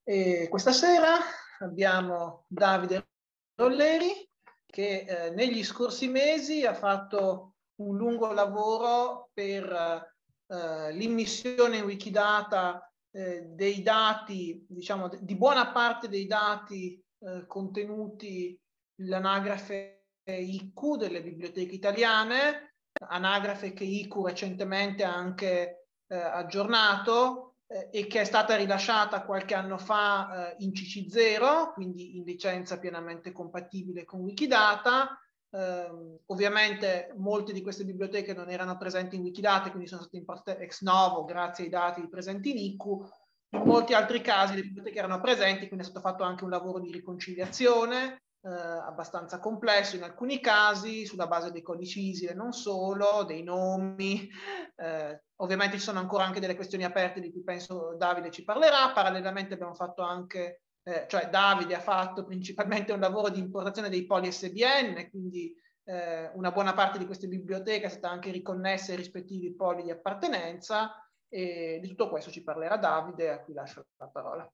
E questa sera abbiamo Davide Rolleri che negli scorsi mesi ha fatto un lungo lavoro per l'immissione in Wikidata dei dati, diciamo, di buona parte dei dati contenuti nell'anagrafe IQ delle biblioteche italiane, anagrafe che IQ recentemente ha anche aggiornato e che è stata rilasciata qualche anno fa in CC0, quindi in licenza pienamente compatibile con Wikidata. Ovviamente molte di queste biblioteche non erano presenti in Wikidata, quindi sono state importate ex novo grazie ai dati presenti in IQ. In molti altri casi le biblioteche erano presenti, quindi è stato fatto anche un lavoro di riconciliazione abbastanza complesso in alcuni casi, sulla base dei codici ISIL e non solo, dei nomi. Ovviamente ci sono ancora anche delle questioni aperte di cui penso Davide ci parlerà. Parallelamente abbiamo fatto anche, cioè Davide ha fatto principalmente un lavoro di importazione dei poli SBN, quindi una buona parte di queste biblioteche è stata anche riconnessa ai rispettivi poli di appartenenza, e di tutto questo ci parlerà Davide, a cui lascio la parola.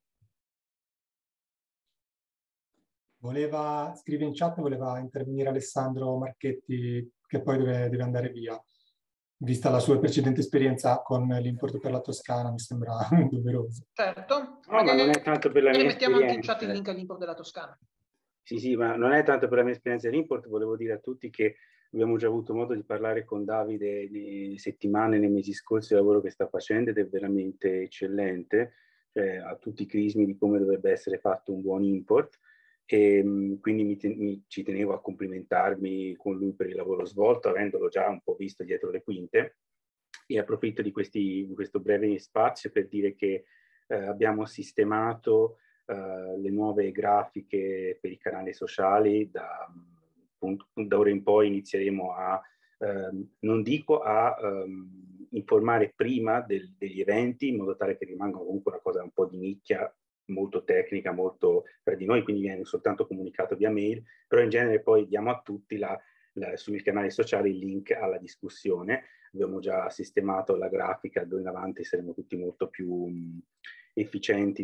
Scrive in chat, voleva intervenire Alessandro Marchetti, che poi deve andare via. Vista la sua precedente esperienza con l'importo per la Toscana, mi sembra doveroso. Certo, no, ma non è tanto per la mia mettiamo esperienza. anche in chat il link all'import della Toscana. Sì, ma non è tanto per la mia esperienza dell'import, volevo dire a tutti che abbiamo già avuto modo di parlare con Davide nelle settimane, nei mesi scorsi, del lavoro che sta facendo ed è veramente eccellente, cioè ha tutti i crismi di come dovrebbe essere fatto un buon import, e quindi ci tenevo a complimentarmi con lui per il lavoro svolto, avendolo già un po' visto dietro le quinte, e approfitto di questo breve spazio per dire che abbiamo sistemato le nuove grafiche per i canali sociali. Da ora in poi inizieremo a, non dico a informare prima degli eventi, in modo tale che rimanga comunque una cosa un po' di nicchia, molto tecnica, molto tra di noi, quindi viene soltanto comunicato via mail, però in genere poi diamo a tutti sui canali sociali il link alla discussione. Abbiamo già sistemato la grafica, d'ora in avanti saremo tutti molto più efficienti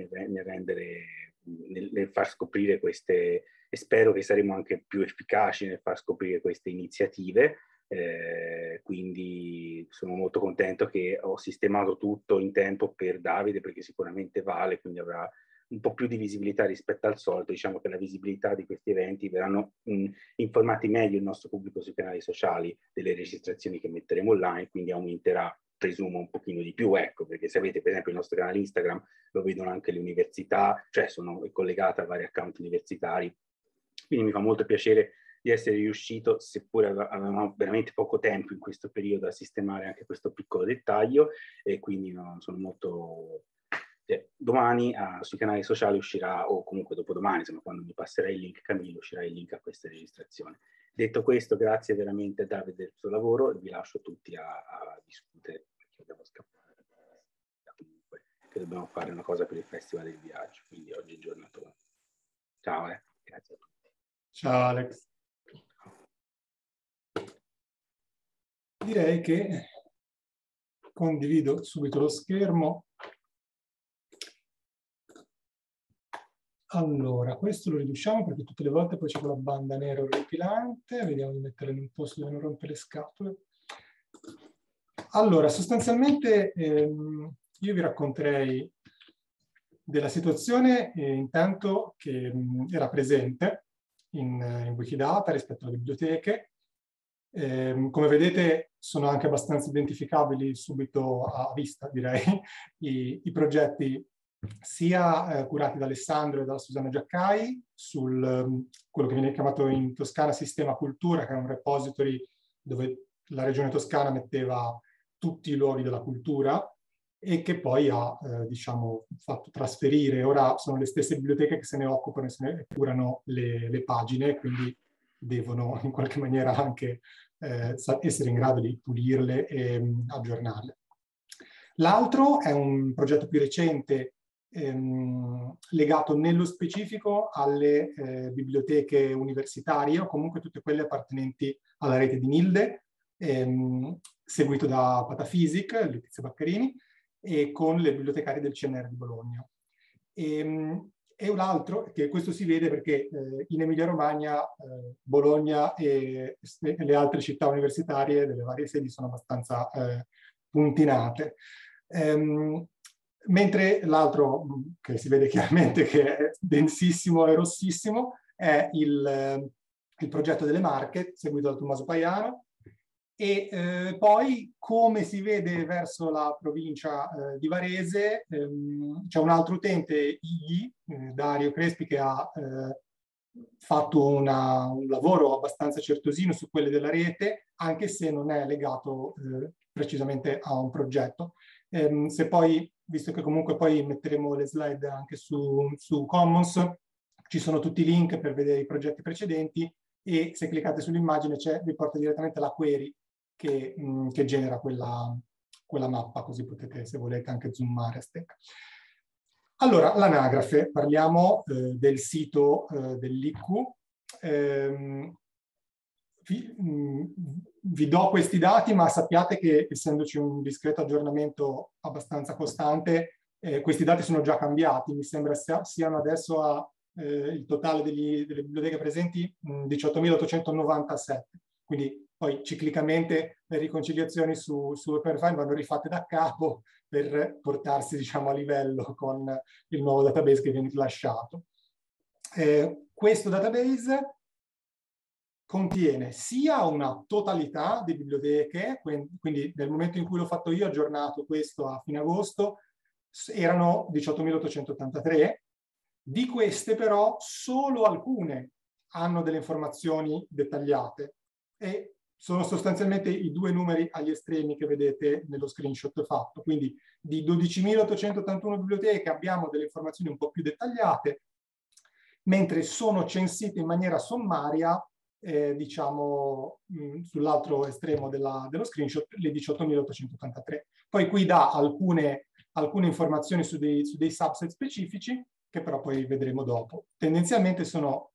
nel far scoprire queste, e spero che saremo anche più efficaci nel far scoprire queste iniziative. Quindi sono molto contento che ho sistemato tutto in tempo per Davide, perché sicuramente vale, quindi avrà un po' più di visibilità rispetto al solito. Diciamo che la visibilità di questi eventi verranno informati meglio il nostro pubblico sui canali sociali delle registrazioni che metteremo online, quindi aumenterà, presumo, un pochino di più, ecco, perché se avete per esempio il nostro canale Instagram lo vedono anche le università, cioè sono collegate a vari account universitari, quindi mi fa molto piacere di essere riuscito, seppure avevamo veramente poco tempo in questo periodo, a sistemare anche questo piccolo dettaglio, e quindi sono molto... domani sui canali sociali uscirà, o comunque dopodomani, insomma, quando mi passerai il link Camillo, uscirà il link a questa registrazione. Detto questo, grazie veramente a Davide del suo lavoro, e vi lascio tutti a discutere, perché dobbiamo scappare, comunque, che dobbiamo fare una cosa per il Festival del Viaggio, quindi oggi è giornatone. Ciao, grazie a tutti. Ciao Alex. Direi che condivido subito lo schermo. Allora, questo lo riduciamo perché tutte le volte poi c'è quella banda nera orripilante. Vediamo di metterla in un posto dove non rompe le scatole. Allora, sostanzialmente io vi racconterei della situazione intanto che era presente in Wikidata rispetto alle biblioteche. Come vedete sono anche abbastanza identificabili subito a vista, direi, i progetti sia curati da Alessandro e da Susanna Giaccai sul quello che viene chiamato in Toscana Sistema Cultura, che è un repository dove la regione toscana metteva tutti i luoghi della cultura e che poi ha diciamo, fatto trasferire. Ora sono le stesse biblioteche che se ne occupano e se ne curano le pagine, quindi devono in qualche maniera anche essere in grado di pulirle e aggiornarle. L'altro è un progetto più recente legato nello specifico alle biblioteche universitarie o comunque tutte quelle appartenenti alla rete di Nilde, seguito da Pataphysic, Letizia Baccarini, e con le bibliotecarie del CNR di Bologna. E un altro, che questo si vede perché in Emilia-Romagna, Bologna e le altre città universitarie delle varie sedi sono abbastanza puntinate. Mentre l'altro, che si vede chiaramente che è densissimo e rossissimo, è il progetto delle Marche, seguito da Tommaso Paiano. E poi, come si vede verso la provincia di Varese, c'è un altro utente, Dario Crespi, che ha fatto un lavoro abbastanza certosino su quelle della rete, anche se non è legato precisamente a un progetto. Se poi, visto che comunque poi metteremo le slide anche su Commons, ci sono tutti i link per vedere i progetti precedenti, e se cliccate sull'immagine vi porta direttamente alla query che genera quella mappa, così potete, se volete, anche zoomare a stecca. Allora, l'anagrafe, parliamo del sito dell'IQ. Vi do questi dati, ma sappiate che, essendoci un discreto aggiornamento abbastanza costante, questi dati sono già cambiati. Mi sembra siano adesso il totale delle biblioteche presenti 18.897. Quindi poi ciclicamente le riconciliazioni su OpenFind vanno rifatte da capo per portarsi, diciamo, a livello con il nuovo database che viene lasciato. Questo database contiene sia una totalità di biblioteche, quindi nel momento in cui l'ho fatto io, aggiornato questo a fine agosto, erano 18.883. Di queste però solo alcune hanno delle informazioni dettagliate, e sono sostanzialmente i due numeri agli estremi che vedete nello screenshot fatto. Quindi di 12.881 biblioteche abbiamo delle informazioni un po' più dettagliate, mentre sono censite in maniera sommaria, diciamo, sull'altro estremo dello screenshot, le 18.883. Poi qui dà alcune informazioni su dei subset specifici, che però poi vedremo dopo. Tendenzialmente sono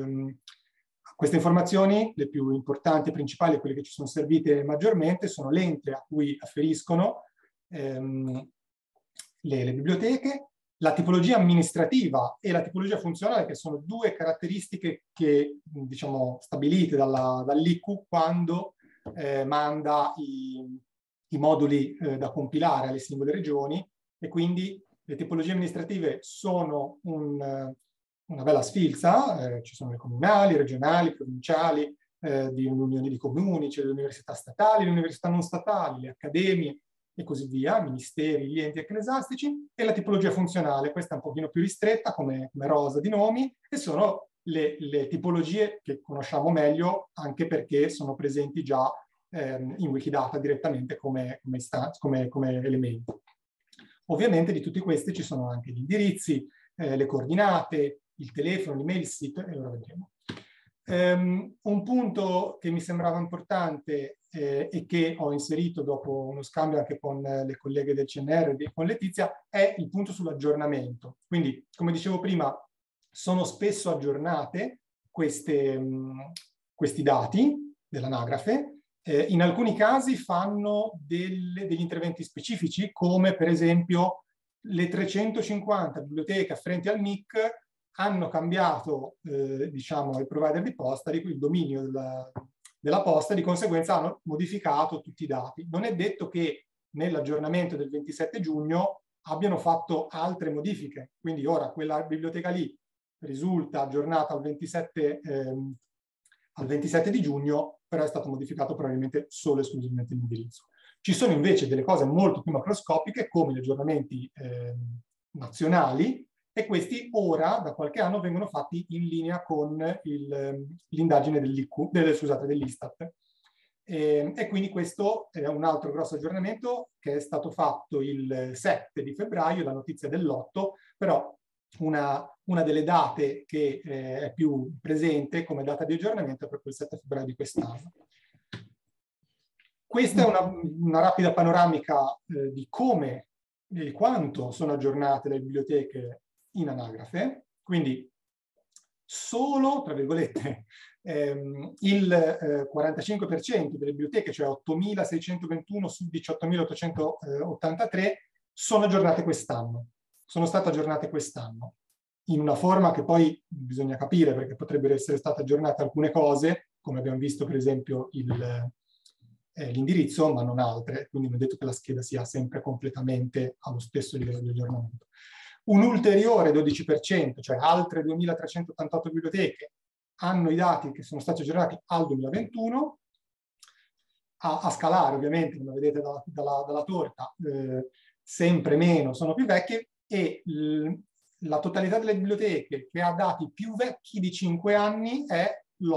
queste informazioni, le più importanti e principali, quelle che ci sono servite maggiormente, sono l'ente a cui afferiscono le biblioteche, la tipologia amministrativa e la tipologia funzionale, che sono due caratteristiche che, diciamo, stabilite dall'IQ quando manda i moduli da compilare alle singole regioni, e quindi le tipologie amministrative sono una bella sfilza, ci sono le comunali, regionali, provinciali, di un'unione di comuni, c'è le università statali, le università non statali, le accademie e così via, ministeri, gli enti ecclesiastici, e la tipologia funzionale, questa è un pochino più ristretta come rosa di nomi, e sono le tipologie che conosciamo meglio, anche perché sono presenti già in Wikidata direttamente come elementi. Ovviamente di tutti questi ci sono anche gli indirizzi, le coordinate, il telefono, l'email, il sito, e ora vedremo. Un punto che mi sembrava importante e che ho inserito dopo uno scambio anche con le colleghe del CNR e con Letizia è il punto sull'aggiornamento. Quindi, come dicevo prima, sono spesso aggiornate questi dati dell'anagrafe. In alcuni casi fanno degli interventi specifici, come per esempio le 350 biblioteche afferenti al MIC hanno cambiato diciamo, il provider di posta, il dominio della posta, di conseguenza hanno modificato tutti i dati. Non è detto che nell'aggiornamento del 27 giugno abbiano fatto altre modifiche, quindi ora quella biblioteca lì risulta aggiornata al 27 di giugno, però è stato modificato probabilmente solo e esclusivamente l'indirizzo. Ci sono invece delle cose molto più macroscopiche, come gli aggiornamenti nazionali, e questi ora, da qualche anno, vengono fatti in linea con l'indagine dell'Istat. E quindi questo è un altro grosso aggiornamento che è stato fatto il 7 di febbraio, la notizia dell'8, però una delle date che è più presente come data di aggiornamento è proprio il 7 febbraio di quest'anno. Questa è una rapida panoramica di come e quanto sono aggiornate le biblioteche in anagrafe, quindi solo, tra virgolette, il 45% delle biblioteche, cioè 8.621 su 18.883, sono aggiornate quest'anno. sono state aggiornate quest'anno, in una forma che poi bisogna capire, perché potrebbero essere state aggiornate alcune cose, come abbiamo visto per esempio l'indirizzo, ma non altre, quindi non è detto che la scheda sia sempre completamente allo stesso livello di aggiornamento. Un ulteriore 12%, cioè altre 2.388 biblioteche, hanno i dati che sono stati aggiornati al 2021, a scalare ovviamente, come vedete dalla torta, sempre meno sono più vecchie, e la totalità delle biblioteche che ha dati più vecchi di 5 anni è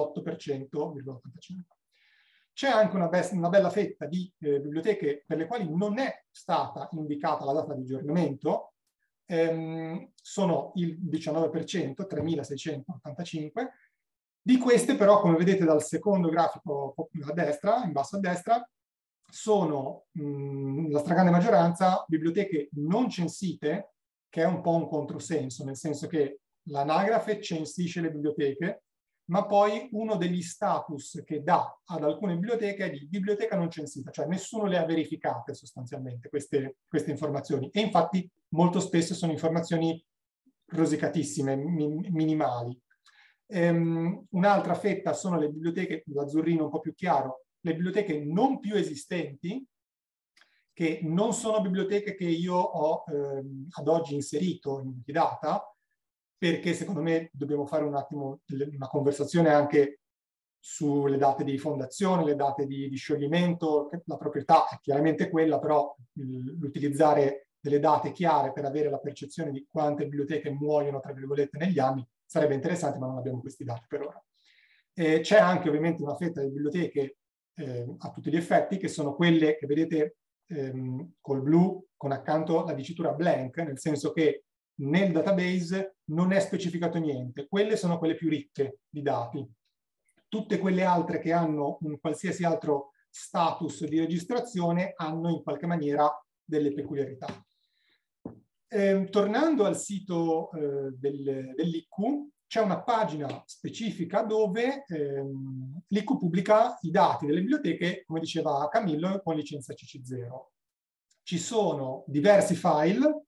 l'8,85%. C'è anche una bella fetta di biblioteche per le quali non è stata indicata la data di aggiornamento, sono il 19%, 3.685. Di queste però, come vedete dal secondo grafico a destra, in basso a destra, sono la stragrande maggioranza biblioteche non censite, che è un po' un controsenso, nel senso che l'anagrafe censisce le biblioteche, ma poi uno degli status che dà ad alcune biblioteche è di biblioteca non censita, cioè nessuno le ha verificate sostanzialmente queste informazioni. E infatti molto spesso sono informazioni rosicatissime, minimali. Un'altra fetta sono le biblioteche, l'azzurrino un po' più chiaro, le biblioteche non più esistenti, che non sono biblioteche che io ho ad oggi inserito in Wikidata, perché secondo me dobbiamo fare un attimo una conversazione anche sulle date di fondazione, le date di scioglimento. La proprietà è chiaramente quella, però l'utilizzare delle date chiare per avere la percezione di quante biblioteche muoiono, tra virgolette, negli anni sarebbe interessante, ma non abbiamo questi dati per ora. C'è anche ovviamente una fetta di biblioteche a tutti gli effetti, che sono quelle che vedete col blu con accanto la dicitura blank, nel senso che nel database non è specificato niente. Quelle sono quelle più ricche di dati. Tutte quelle altre che hanno un qualsiasi altro status di registrazione hanno in qualche maniera delle peculiarità. Tornando al sito dell'IQ, c'è una pagina specifica dove l'IQ pubblica i dati delle biblioteche, come diceva Camillo, con licenza CC0. Ci sono diversi file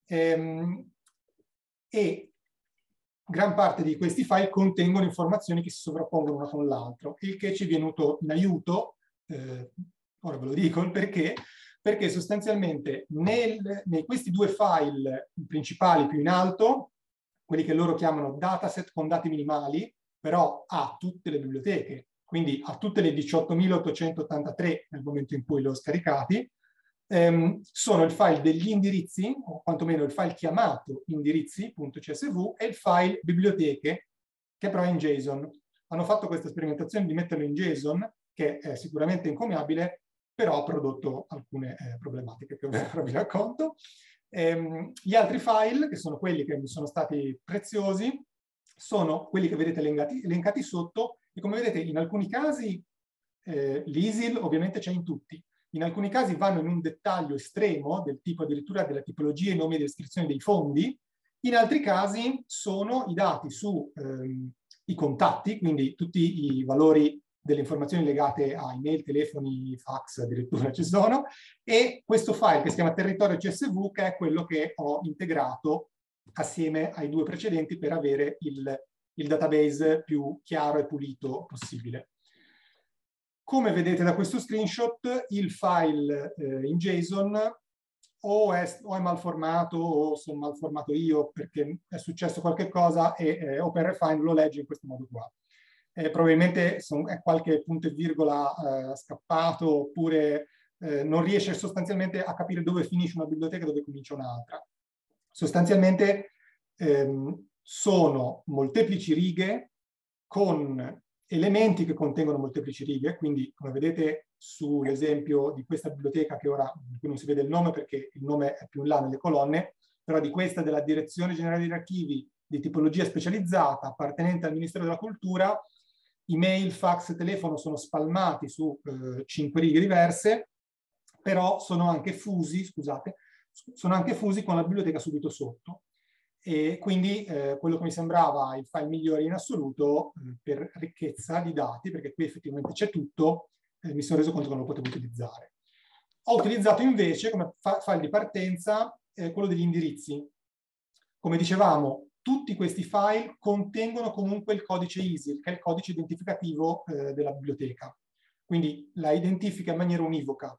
e gran parte di questi file contengono informazioni che si sovrappongono una con l'altro, il che ci è venuto in aiuto, ora ve lo dico il perché sostanzialmente nei questi due file principali più in alto, quelli che loro chiamano dataset con dati minimali, però a tutte le biblioteche, quindi a tutte le 18.883 nel momento in cui li ho scaricati, sono il file degli indirizzi, o quantomeno il file chiamato indirizzi.csv, e il file biblioteche, che però è in JSON. Hanno fatto questa sperimentazione di metterlo in JSON, che è sicuramente encomiabile, però ha prodotto alcune problematiche che ora vi racconto. Gli altri file, che sono quelli che mi sono stati preziosi, sono quelli che vedete elencati sotto, e come vedete in alcuni casi l'ISIL ovviamente c'è in tutti. In alcuni casi vanno in un dettaglio estremo, del tipo addirittura della tipologia e nomi di descrizione dei fondi. In altri casi sono i dati su i contatti, quindi tutti i valori delle informazioni legate a email, telefoni, fax addirittura ci sono, e questo file che si chiama territorio CSV, che è quello che ho integrato assieme ai due precedenti per avere il database più chiaro e pulito possibile. Come vedete da questo screenshot, il file in JSON o è malformato o sono malformato io perché è successo qualche cosa e OpenRefine lo legge in questo modo qua. Probabilmente è qualche punto e virgola scappato, oppure non riesce sostanzialmente a capire dove finisce una biblioteca e dove comincia un'altra. Sostanzialmente sono molteplici righe con elementi che contengono molteplici righe, quindi come vedete sull'esempio di questa biblioteca, che ora di cui non si vede il nome perché il nome è più in là nelle colonne, però di questa della Direzione Generale degli Archivi di tipologia specializzata appartenente al Ministero della Cultura, email, fax, telefono sono spalmati su 5 righe diverse, però sono anche fusi, scusate, sono anche fusi con la biblioteca subito sotto. E quindi quello che mi sembrava il file migliore in assoluto per ricchezza di dati, perché qui effettivamente c'è tutto, mi sono reso conto che non lo potevo utilizzare. Ho utilizzato invece come file di partenza quello degli indirizzi, Come dicevamo, tutti questi file contengono comunque il codice ISIL, che è il codice identificativo della biblioteca. Quindi la identifica in maniera univoca.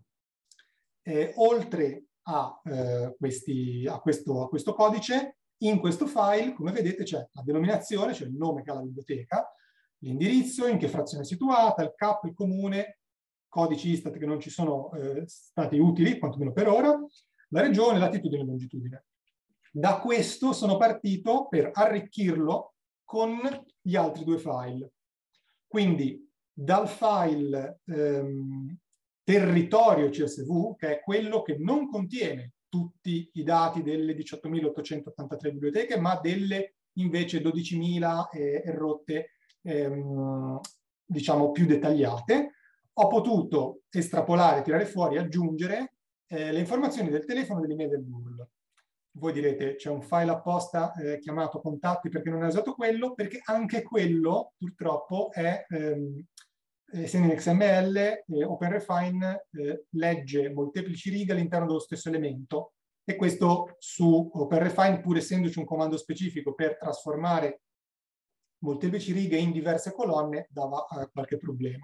Oltre a questo codice, in questo file, come vedete, c'è la denominazione, cioè il nome che ha la biblioteca, l'indirizzo, in che frazione è situata, il CAP, il comune, codici ISTAT che non ci sono stati utili, quantomeno per ora, la regione, latitudine e longitudine. Da questo sono partito per arricchirlo con gli altri due file. Quindi dal file territorio CSV, che è quello che non contiene tutti i dati delle 18.883 biblioteche, ma delle invece 12.000 e rotte, diciamo, più dettagliate, ho potuto estrapolare, tirare fuori, aggiungere le informazioni del telefono e dell'email del URL. Voi direte, c'è un file apposta chiamato contatti perché non è usato quello, perché anche quello purtroppo è, essendo in XML, OpenRefine legge molteplici righe all'interno dello stesso elemento, e questo su OpenRefine, pur essendoci un comando specifico per trasformare molteplici righe in diverse colonne, dava qualche problema.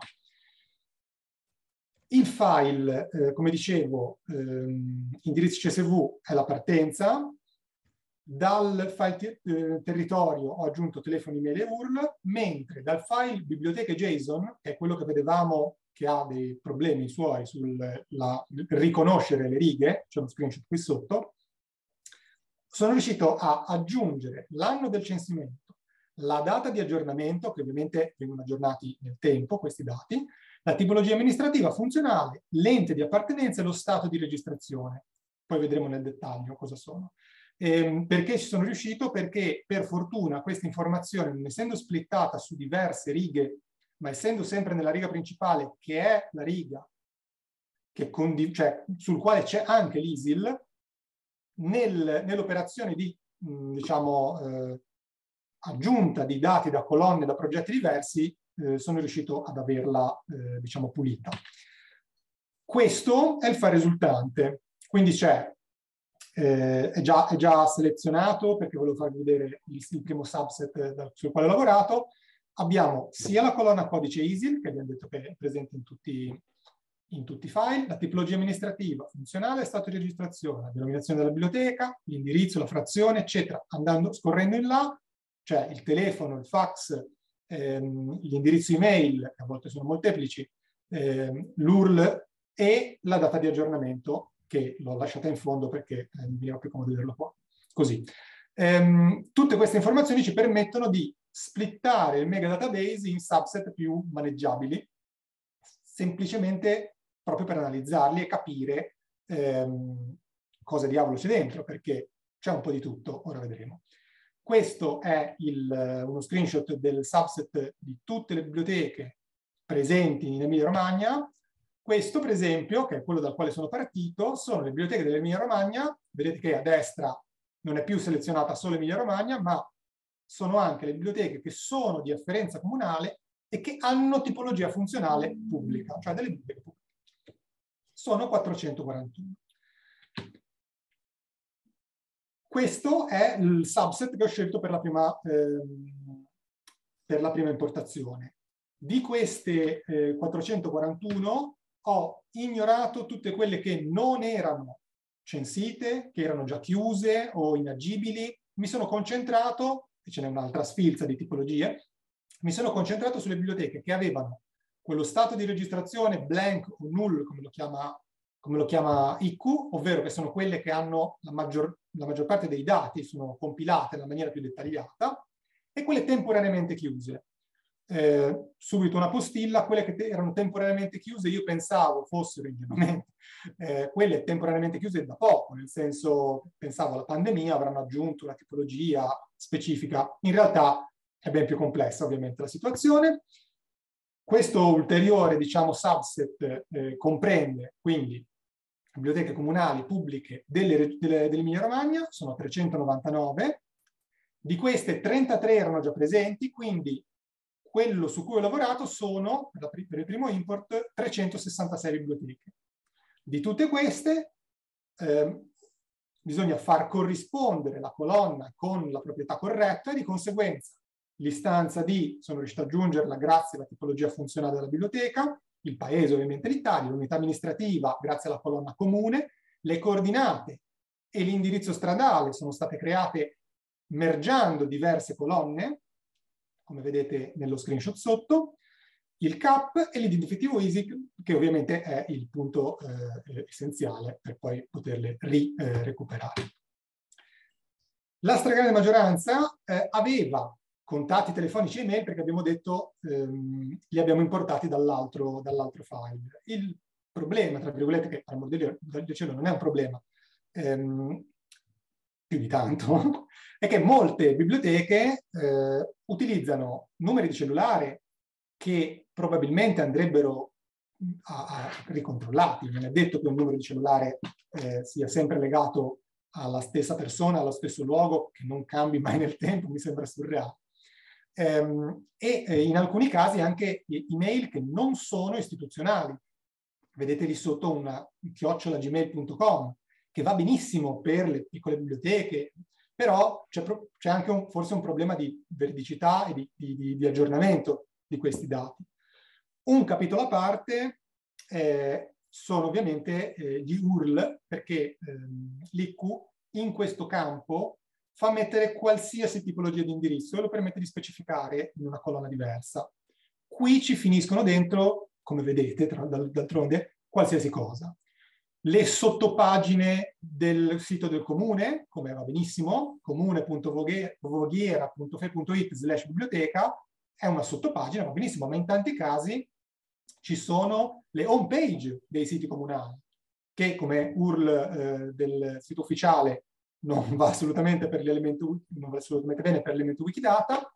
Il file, come dicevo, indirizzo CSV è la partenza. Dal file territorio ho aggiunto telefoni, email e URL, mentre dal file biblioteche JSON, che è quello che vedevamo che ha dei problemi suoi sul riconoscere le righe, c'è uno screenshot qui sotto, sono riuscito a aggiungere l'anno del censimento, la data di aggiornamento, che ovviamente vengono aggiornati nel tempo questi dati, la tipologia amministrativa funzionale, l'ente di appartenenza e lo stato di registrazione. Poi vedremo nel dettaglio cosa sono. Perché ci sono riuscito? Perché per fortuna questa informazione, non essendo splittata su diverse righe, ma essendo sempre nella riga principale, che è la riga che cioè, sul quale c'è anche l'ISIL, nell'operazione di diciamo, aggiunta di dati da colonne, da progetti diversi, sono riuscito ad averla diciamo, pulita. Questo è il file risultante, quindi c'è è già selezionato perché volevo farvi vedere il primo subset sul quale ho lavorato. Abbiamo sia la colonna codice ISIL, che abbiamo detto che è presente in tutti i file, la tipologia amministrativa, funzionale, stato di registrazione, la denominazione della biblioteca, l'indirizzo, la frazione, eccetera. Scorrendo in là, c'è il telefono, il fax, l'indirizzo email, che a volte sono molteplici, l'URL e la data di aggiornamento, che l'ho lasciata in fondo perché mi veniva più comodo vederlo qua. Così. Tutte queste informazioni ci permettono di splittare il mega database in subset più maneggiabili, semplicemente proprio per analizzarli e capire cosa diavolo c'è dentro, perché c'è un po' di tutto, ora vedremo. Questo è uno screenshot del subset di tutte le biblioteche presenti in Emilia-Romagna. Questo, per esempio, che è quello dal quale sono partito, sono le biblioteche dell'Emilia-Romagna. Vedete che a destra non è più selezionata solo Emilia-Romagna, ma sono anche le biblioteche che sono di afferenza comunale e che hanno tipologia funzionale pubblica, cioè delle biblioteche pubbliche. Sono 441. Questo è il subset che ho scelto per la prima importazione. Di queste 441 ho ignorato tutte quelle che non erano censite, che erano già chiuse o inagibili. Mi sono concentrato, e ce n'è un'altra sfilza di tipologie, mi sono concentrato sulle biblioteche che avevano quello stato di registrazione blank o null, come lo chiama IQ, ovvero che sono quelle che hanno la maggior parte dei dati, sono compilate nella maniera più dettagliata, e quelle temporaneamente chiuse. Subito una postilla: quelle che erano temporaneamente chiuse io pensavo fossero ingenuamente quelle temporaneamente chiuse da poco, nel senso, pensavo alla pandemia avranno aggiunto una tipologia specifica. In realtà è ben più complessa ovviamente la situazione. Questo ulteriore, diciamo, subset comprende quindi biblioteche comunali pubbliche dell'Emilia-Romagna, sono 399, di queste 33 erano già presenti, quindi quello su cui ho lavorato sono, per il primo import, 366 biblioteche. Di tutte queste, bisogna far corrispondere la colonna con la proprietà corretta e di conseguenza l'istanza D sono riuscito ad aggiungerla grazie alla tipologia funzionale della biblioteca, il paese ovviamente l'Italia, l'unità amministrativa grazie alla colonna comune, le coordinate e l'indirizzo stradale sono state create mergiando diverse colonne, come vedete nello screenshot sotto, il CAP e l'identificativo ISIC, che ovviamente è il punto essenziale per poi poterle recuperare. La stragrande maggioranza aveva contatti telefonici e email perché abbiamo detto li abbiamo importati dall'altro file. Il problema, tra virgolette, che per amor del cielo non è un problema più di tanto, è che molte biblioteche utilizzano numeri di cellulare che probabilmente andrebbero ricontrollati. Non è detto che un numero di cellulare sia sempre legato alla stessa persona, allo stesso luogo, che non cambi mai nel tempo, mi sembra surreale. In alcuni casi anche email che non sono istituzionali. Vedete lì sotto una @gmail.com, che va benissimo per le piccole biblioteche, però c'è anche forse un problema di veridicità e di aggiornamento di questi dati. Un capitolo a parte sono ovviamente gli URL, perché l'IQ in questo campo fa mettere qualsiasi tipologia di indirizzo e lo permette di specificare in una colonna diversa. Qui ci finiscono dentro, come vedete, d'altronde, qualsiasi cosa. Le sottopagine del sito del comune, come va benissimo, comune.voghiera.fe.it/biblioteca, è una sottopagina, va benissimo, ma in tanti casi ci sono le home page dei siti comunali, che come URL del sito ufficiale non va assolutamente per l'elemento, non va assolutamente bene per l'elemento Wikidata.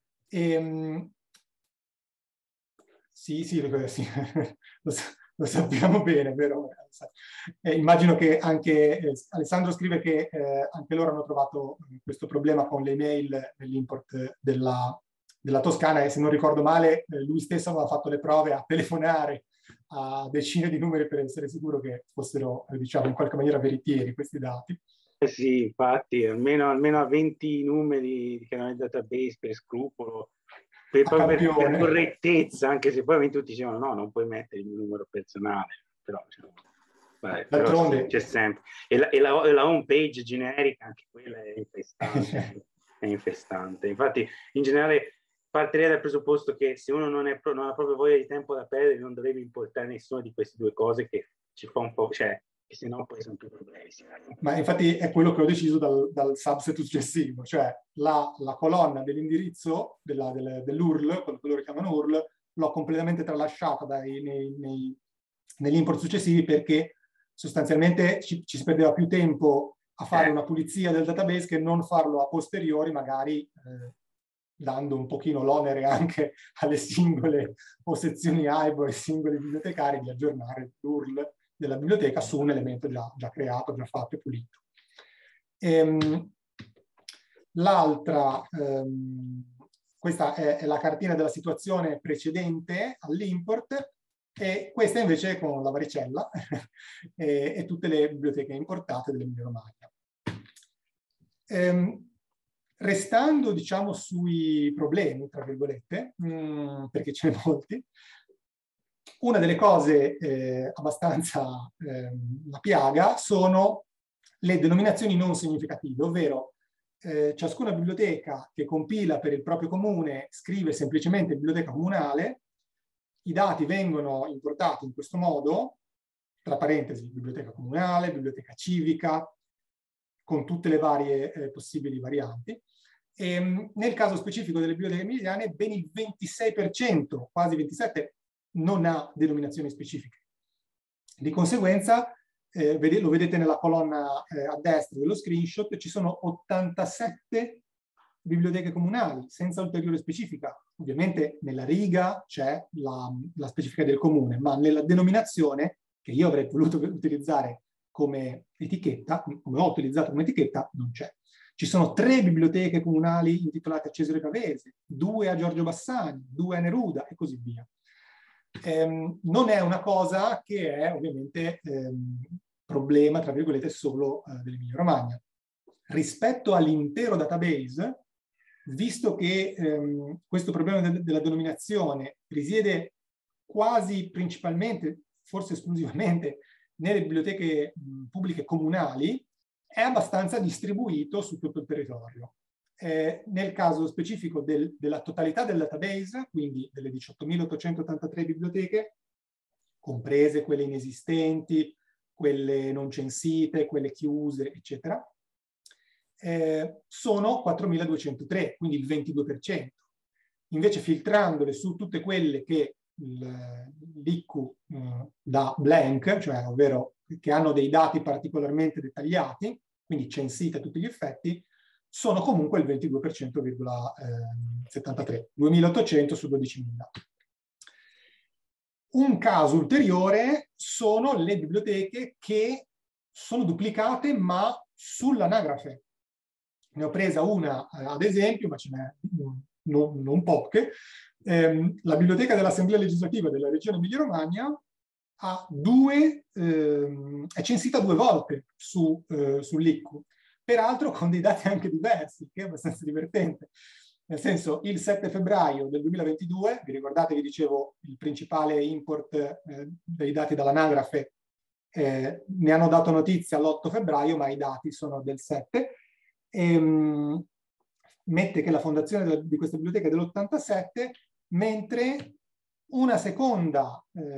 Sì, lo sappiamo bene, vero? Immagino che anche Alessandro scrive che anche loro hanno trovato questo problema con le email nell'import della Toscana, e se non ricordo male lui stesso aveva fatto le prove a telefonare a decine di numeri per essere sicuro che fossero, diciamo, in qualche maniera veritieri questi dati. Sì, infatti, almeno a 20 numeri che erano nel database per scrupolo, per correttezza, anche se poi tutti dicevano no, non puoi mettere il mio numero personale, però, diciamo, però sì, c'è sempre. E la home page generica, anche quella è infestante. È infestante. Infatti, in generale, partirei dal presupposto che se uno non ha proprio voglia di tempo da perdere, non dovrebbe importare nessuna di queste due cose, che ci fa un po', cioè, che se no poi sono più problemi. Ma infatti è quello che ho deciso dal subset successivo, cioè la colonna dell'indirizzo dell'URL, quello che loro chiamano URL, l'ho completamente tralasciata negli import successivi, perché sostanzialmente ci si perdeva più tempo a fare una pulizia del database che non farlo a posteriori, magari dando un pochino l'onere anche alle singole o sezioni AIBO e singoli bibliotecari di aggiornare l'URL della biblioteca su un elemento già creato, già fatto e pulito. L'altra, questa è la cartina della situazione precedente all'import, e questa invece è con la varicella e tutte le biblioteche importate dell'Emilia Romagna. Restando, diciamo, sui problemi, tra virgolette, perché ce ne molti, una delle cose abbastanza una piaga sono le denominazioni non significative, ovvero ciascuna biblioteca che compila per il proprio comune scrive semplicemente biblioteca comunale, i dati vengono importati in questo modo, tra parentesi, biblioteca comunale, biblioteca civica, con tutte le varie possibili varianti. E, nel caso specifico delle biblioteche emiliane, ben il 26%, quasi 27%, non ha denominazioni specifiche. Di conseguenza, lo vedete nella colonna a destra dello screenshot, ci sono 87 biblioteche comunali senza ulteriore specifica. Ovviamente nella riga c'è la specifica del comune, ma nella denominazione, che io avrei voluto utilizzare come etichetta, come ho utilizzato come etichetta, non c'è. Ci sono 3 biblioteche comunali intitolate a Cesare Pavese, 2 a Giorgio Bassani, 2 a Neruda e così via. Non è una cosa che è ovviamente problema, tra virgolette, solo dell'Emilia Romagna. Rispetto all'intero database, visto che questo problema della denominazione risiede quasi principalmente, forse esclusivamente, nelle biblioteche pubbliche comunali, è abbastanza distribuito su tutto il territorio. Nel caso specifico della totalità del database, quindi delle 18.883 biblioteche, comprese quelle inesistenti, quelle non censite, quelle chiuse, eccetera, sono 4.203, quindi il 22%. Invece filtrandole su tutte quelle che l'ICU dà blank, cioè ovvero che hanno dei dati particolarmente dettagliati, quindi censite a tutti gli effetti, sono comunque il 22,73, 2.800 su 12.000. Un caso ulteriore sono le biblioteche che sono duplicate ma sull'anagrafe. Ne ho presa una ad esempio, ma ce n'è non poche. La biblioteca dell'Assemblea legislativa della Regione Emilia-Romagna è censita 2 volte sull'ICU, peraltro con dei dati anche diversi, che è abbastanza divertente. Nel senso, il 7 febbraio del 2022, vi ricordate, vi dicevo, il principale import dei dati dall'anagrafe, ne hanno dato notizia l'8 febbraio, ma i dati sono del 7, mette che la fondazione di questa biblioteca è dell'87, mentre in una seconda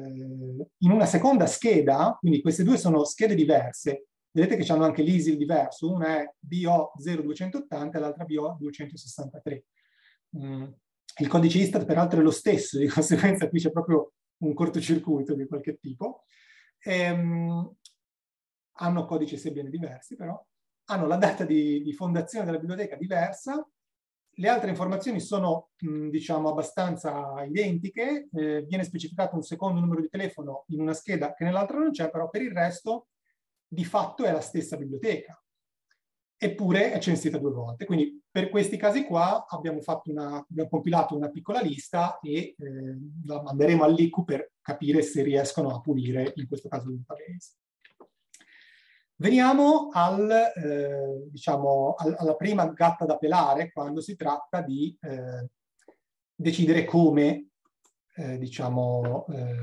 scheda, quindi queste due sono schede diverse, vedete che hanno anche l'ISIL diverso, una è BO0280 e l'altra BO263. Il codice ISTAT peraltro è lo stesso, di conseguenza qui c'è proprio un cortocircuito di qualche tipo. Hanno codici sebbene diversi, però hanno la data di fondazione della biblioteca diversa. Le altre informazioni sono, diciamo, abbastanza identiche. Viene specificato un secondo numero di telefono in una scheda che nell'altra non c'è, però per il resto di fatto è la stessa biblioteca. Eppure è censita 2 volte. Quindi per questi casi qua abbiamo compilato una piccola lista e la manderemo all'ICU per capire se riescono a pulire, in questo caso, il database. Veniamo diciamo, alla prima gatta da pelare quando si tratta di decidere come, diciamo,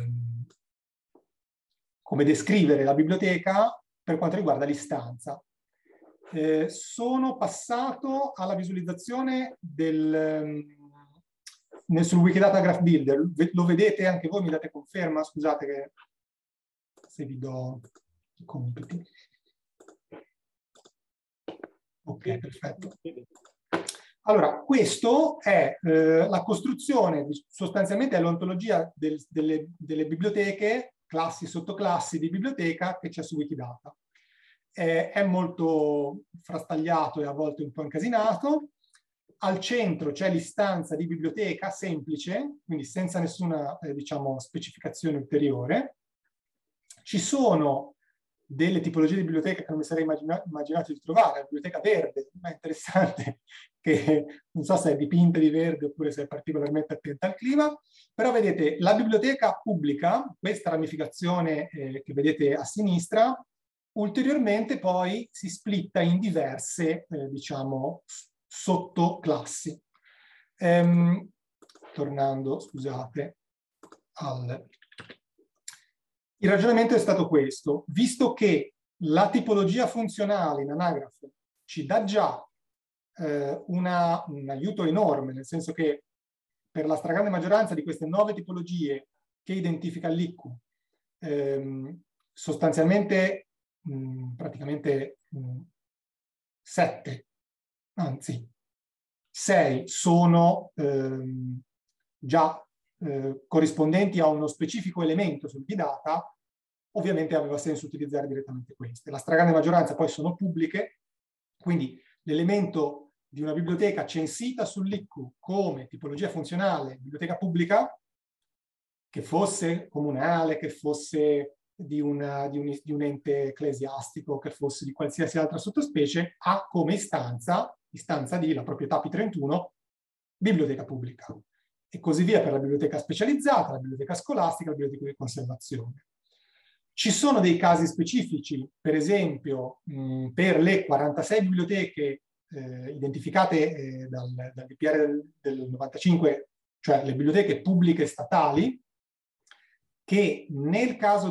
come descrivere la biblioteca per quanto riguarda l'istanza. Sono passato alla visualizzazione sul Wikidata Graph Builder. Lo vedete anche voi? Mi date conferma? Scusate che se vi do i compiti. Ok, perfetto. Allora, questo è la costruzione, sostanzialmente è l'ontologia delle biblioteche, classi, sottoclassi di biblioteca che c'è su Wikidata. È molto frastagliato e a volte un po' incasinato. Al centro c'è l'istanza di biblioteca semplice, quindi senza nessuna diciamo, specificazione ulteriore. Ci sono delle tipologie di biblioteca che non mi sarei immaginato di trovare. La biblioteca verde, è interessante, che non so se è dipinta di verde oppure se è particolarmente attenta al clima, però vedete la biblioteca pubblica, questa ramificazione che vedete a sinistra, ulteriormente poi si splitta in diverse, diciamo, sottoclassi. Tornando, scusate, il ragionamento è stato questo. Visto che la tipologia funzionale in anagrafe ci dà già un aiuto enorme, nel senso che per la stragrande maggioranza di queste 9 tipologie che identifica l'ICU, sostanzialmente praticamente 7, anzi 6 sono già corrispondenti a uno specifico elemento sul Wikidata, ovviamente aveva senso utilizzare direttamente queste. La stragrande maggioranza poi sono pubbliche, quindi l'elemento di una biblioteca censita sull'ICU come tipologia funzionale, biblioteca pubblica, che fosse comunale, che fosse di un ente ecclesiastico, che fosse di qualsiasi altra sottospecie, ha come istanza di la proprietà P31, biblioteca pubblica. E così via per la biblioteca specializzata, la biblioteca scolastica, la biblioteca di conservazione. Ci sono dei casi specifici, per esempio per le 46 biblioteche identificate dal DPR del 95, cioè le biblioteche pubbliche statali, che nel caso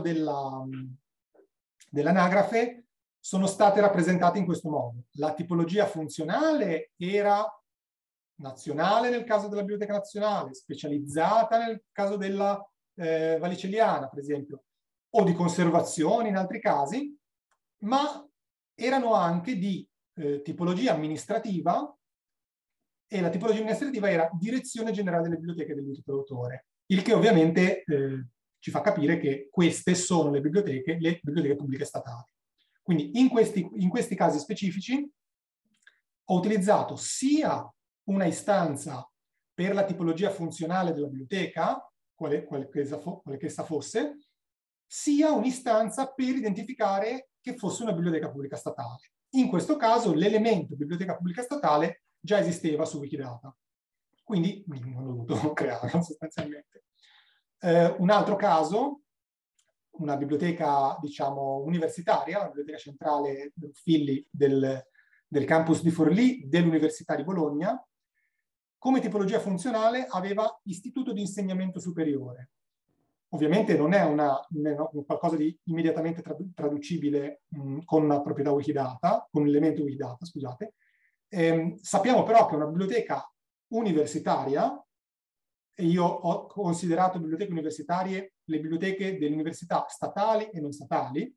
dell'anagrafe sono state rappresentate in questo modo. La tipologia funzionale era nazionale nel caso della Biblioteca Nazionale, specializzata nel caso della Vallicelliana, per esempio, o di conservazione in altri casi, ma erano anche di tipologia amministrativa, e la tipologia amministrativa era Direzione Generale delle Biblioteche del Diritto d'autore, il che ovviamente ci fa capire che queste sono le biblioteche pubbliche statali. Quindi in questi casi specifici ho utilizzato sia una istanza per la tipologia funzionale della biblioteca, quale che essa fosse, sia un'istanza per identificare che fosse una biblioteca pubblica statale. In questo caso l'elemento biblioteca pubblica statale già esisteva su Wikidata, quindi non l'ho dovuto creare sostanzialmente. Un altro caso, una biblioteca, diciamo, universitaria, la biblioteca centrale Ruffilli del campus di Forlì dell'Università di Bologna, come tipologia funzionale aveva istituto di insegnamento superiore. Ovviamente non è qualcosa di immediatamente traducibile con una proprietà Wikidata, con un elemento Wikidata, scusate. Sappiamo però che una biblioteca universitaria, e io ho considerato biblioteche universitarie le biblioteche delle università statali e non statali,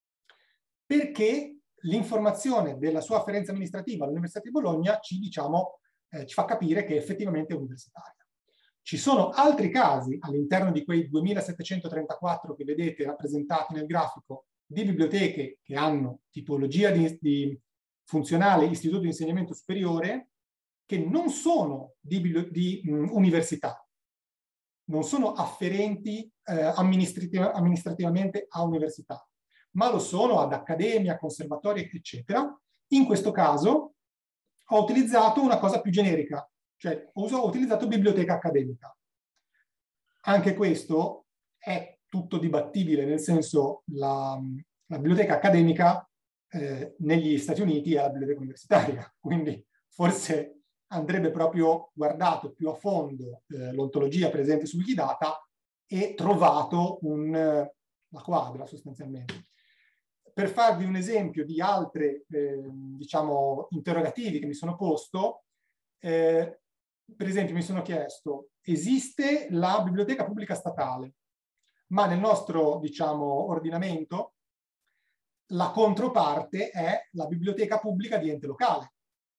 perché l'informazione della sua afferenza amministrativa all'Università di Bologna ci fa capire che effettivamente è universitaria. Ci sono altri casi all'interno di quei 2734 che vedete rappresentati nel grafico di biblioteche che hanno tipologia di funzionale istituto di insegnamento superiore, che non sono di università, non sono afferenti amministrativamente a università, ma lo sono ad accademia, conservatori, eccetera. In questo caso ho utilizzato una cosa più generica, cioè ho utilizzato biblioteca accademica. Anche questo è tutto dibattibile, nel senso la biblioteca accademica negli Stati Uniti è la biblioteca universitaria, quindi forse andrebbe proprio guardato più a fondo l'ontologia presente su Wikidata e trovato la quadra sostanzialmente. Per farvi un esempio di altre diciamo, interrogativi che mi sono posto, per esempio mi sono chiesto, esiste la biblioteca pubblica statale, ma nel nostro diciamo, ordinamento la controparte è la biblioteca pubblica di ente locale.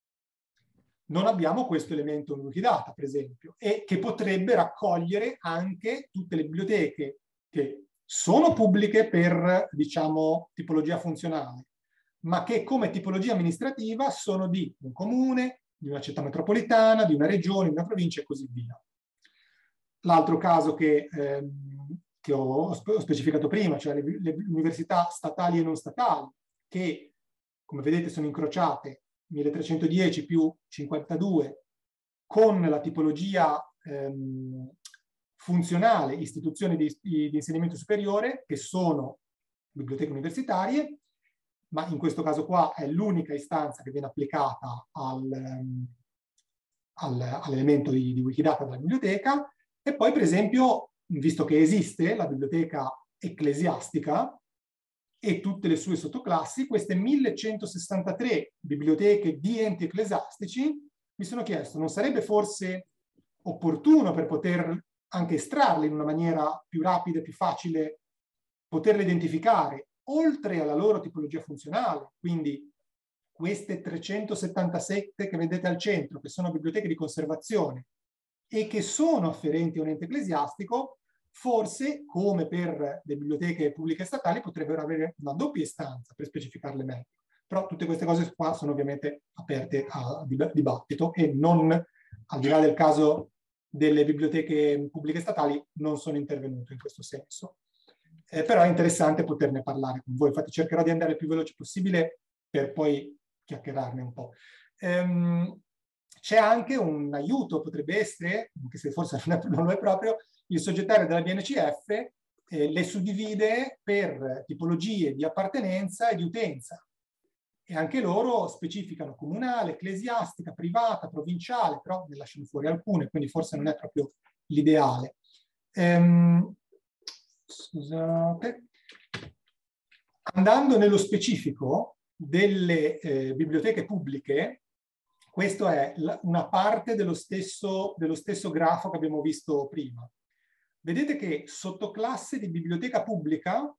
Non abbiamo questo elemento in Wikidata, per esempio, e che potrebbe raccogliere anche tutte le biblioteche che sono pubbliche per, diciamo, tipologia funzionale, ma che come tipologia amministrativa sono di un comune, di una città metropolitana, di una regione, di una provincia e così via. L'altro caso che ho specificato prima, cioè le università statali e non statali, che come vedete sono incrociate 1310 più 52 con la tipologia funzionale istituzioni di insegnamento superiore, che sono biblioteche universitarie, ma in questo caso qua è l'unica istanza che viene applicata all'elemento di Wikidata della biblioteca. E poi, per esempio, visto che esiste la biblioteca ecclesiastica e tutte le sue sottoclassi, queste 1163 biblioteche di enti ecclesiastici, mi sono chiesto, non sarebbe forse opportuno, per poter anche estrarle in una maniera più rapida e più facile, poterle identificare, oltre alla loro tipologia funzionale, quindi queste 377 che vedete al centro, che sono biblioteche di conservazione e che sono afferenti a un ente ecclesiastico, forse, come per le biblioteche pubbliche statali, potrebbero avere una doppia istanza per specificarle meglio. Però tutte queste cose qua sono ovviamente aperte a dibattito e non, al di là del caso delle biblioteche pubbliche statali, non sono intervenuto in questo senso. Però è interessante poterne parlare con voi, infatti cercherò di andare il più veloce possibile per poi chiacchierarne un po'. C'è anche un aiuto, potrebbe essere, anche se forse non lo è proprio, il soggettario della BNCF le suddivide per tipologie di appartenenza e di utenza. E anche loro specificano comunale, ecclesiastica, privata, provinciale, però ne lasciano fuori alcune, quindi forse non è proprio l'ideale. Scusate. Andando nello specifico delle biblioteche pubbliche, questa è una parte dello stesso grafo che abbiamo visto prima. Vedete che sottoclasse di biblioteca pubblica,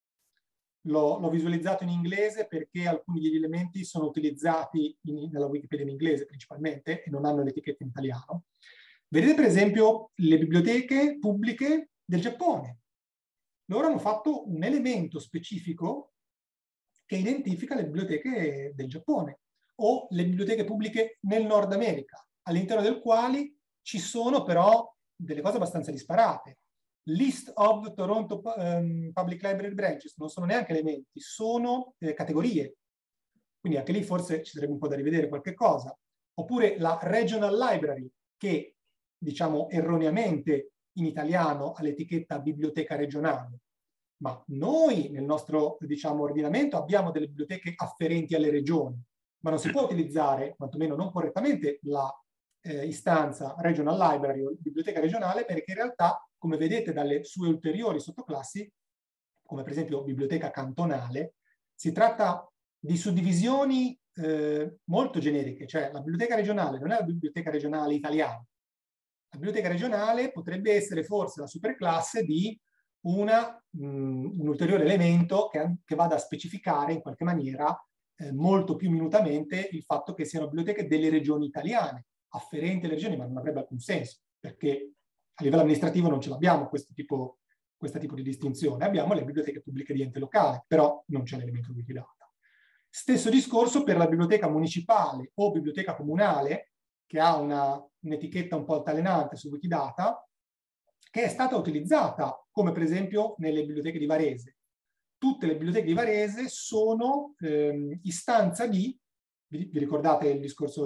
l'ho visualizzato in inglese perché alcuni degli elementi sono utilizzati nella Wikipedia in inglese principalmente e non hanno l'etichetta in italiano. Vedete per esempio le biblioteche pubbliche del Giappone. Loro hanno fatto un elemento specifico che identifica le biblioteche del Giappone o le biblioteche pubbliche nel Nord America, all'interno del quali ci sono però delle cose abbastanza disparate. List of Toronto Public Library Branches non sono neanche elementi, sono categorie. Quindi anche lì forse ci sarebbe un po' da rivedere qualche cosa. Oppure la Regional Library, che diciamo erroneamente in italiano ha l'etichetta biblioteca regionale. Ma noi nel nostro diciamo, ordinamento abbiamo delle biblioteche afferenti alle regioni, ma non si può utilizzare, quantomeno non correttamente, la istanza Regional Library o biblioteca regionale, perché in realtà, come vedete dalle sue ulteriori sottoclassi, come per esempio biblioteca cantonale, si tratta di suddivisioni molto generiche, cioè la biblioteca regionale non è la biblioteca regionale italiana. La biblioteca regionale potrebbe essere forse la superclasse di un ulteriore elemento che vada a specificare in qualche maniera molto più minutamente il fatto che siano biblioteche delle regioni italiane, afferenti alle regioni, ma non avrebbe alcun senso, perché a livello amministrativo non ce l'abbiamo questo tipo di distinzione. Abbiamo le biblioteche pubbliche di ente locale, però non c'è l'elemento Wikidata. Stesso discorso per la biblioteca municipale o biblioteca comunale, che ha un'etichetta un po' altalenante su Wikidata, che è stata utilizzata, come per esempio nelle biblioteche di Varese. Tutte le biblioteche di Varese sono istanza di, vi ricordate il discorso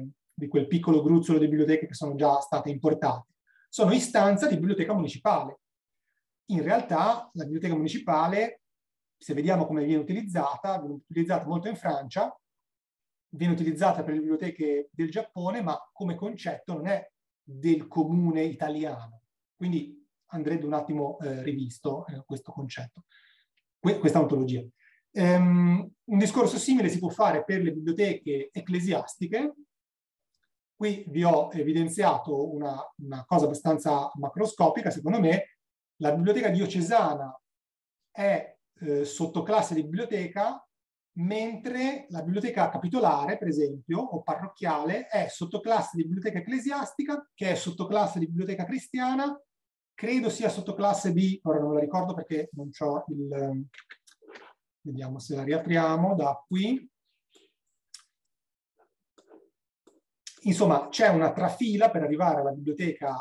di quel piccolo gruzzolo di biblioteche che sono già state importate, sono istanza di biblioteca municipale. In realtà la biblioteca municipale, se vediamo come viene utilizzata molto in Francia, viene utilizzata per le biblioteche del Giappone, ma come concetto non è del comune italiano. Quindi andrebbe un attimo rivisto questo concetto, questa ontologia. Un discorso simile si può fare per le biblioteche ecclesiastiche. Qui vi ho evidenziato una cosa abbastanza macroscopica, secondo me. La biblioteca diocesana è sottoclasse di biblioteca, mentre la biblioteca capitolare, per esempio, o parrocchiale, è sottoclasse di biblioteca ecclesiastica, che è sottoclasse di biblioteca cristiana, credo sia sottoclasse di, ora non me la ricordo perché non c'ho il... Vediamo se la riapriamo da qui. Insomma, c'è una trafila per arrivare alla biblioteca,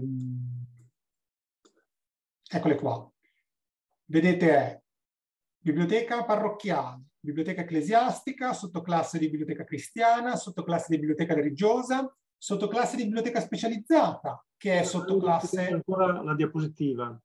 eccole qua. Vedete, è biblioteca parrocchiale, biblioteca ecclesiastica, sottoclasse di biblioteca cristiana, sottoclasse di biblioteca religiosa, sottoclasse di biblioteca specializzata, che è sottoclasse... Ancora la diapositiva.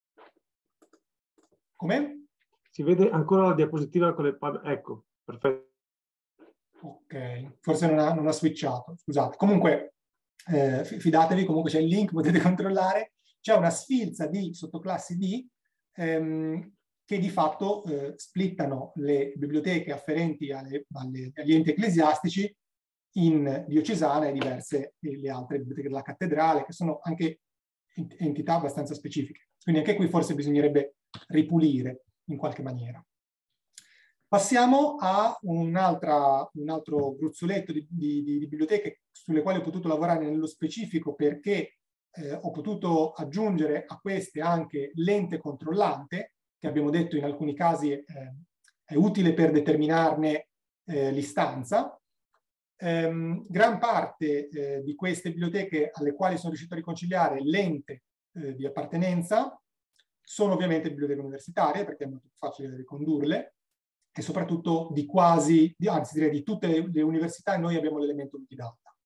Come? Si vede ancora la diapositiva con le... Ecco, perfetto. Ok, forse non ha switchato, scusate. Comunque, fidatevi, comunque c'è il link, potete controllare. C'è una sfilza di sottoclassi D che di fatto splittano le biblioteche afferenti agli enti ecclesiastici in diocesana e diverse le altre biblioteche della cattedrale, che sono anche entità abbastanza specifiche. Quindi anche qui forse bisognerebbe ripulire in qualche maniera. Passiamo a un altro gruzzoletto di biblioteche sulle quali ho potuto lavorare nello specifico perché ho potuto aggiungere a queste anche l'ente controllante, che abbiamo detto in alcuni casi è utile per determinarne l'istanza. Gran parte di queste biblioteche alle quali sono riuscito a riconciliare l'ente di appartenenza sono ovviamente biblioteche universitarie, perché è molto facile ricondurle, e soprattutto anzi direi di tutte le università noi abbiamo l'elemento Wikidata.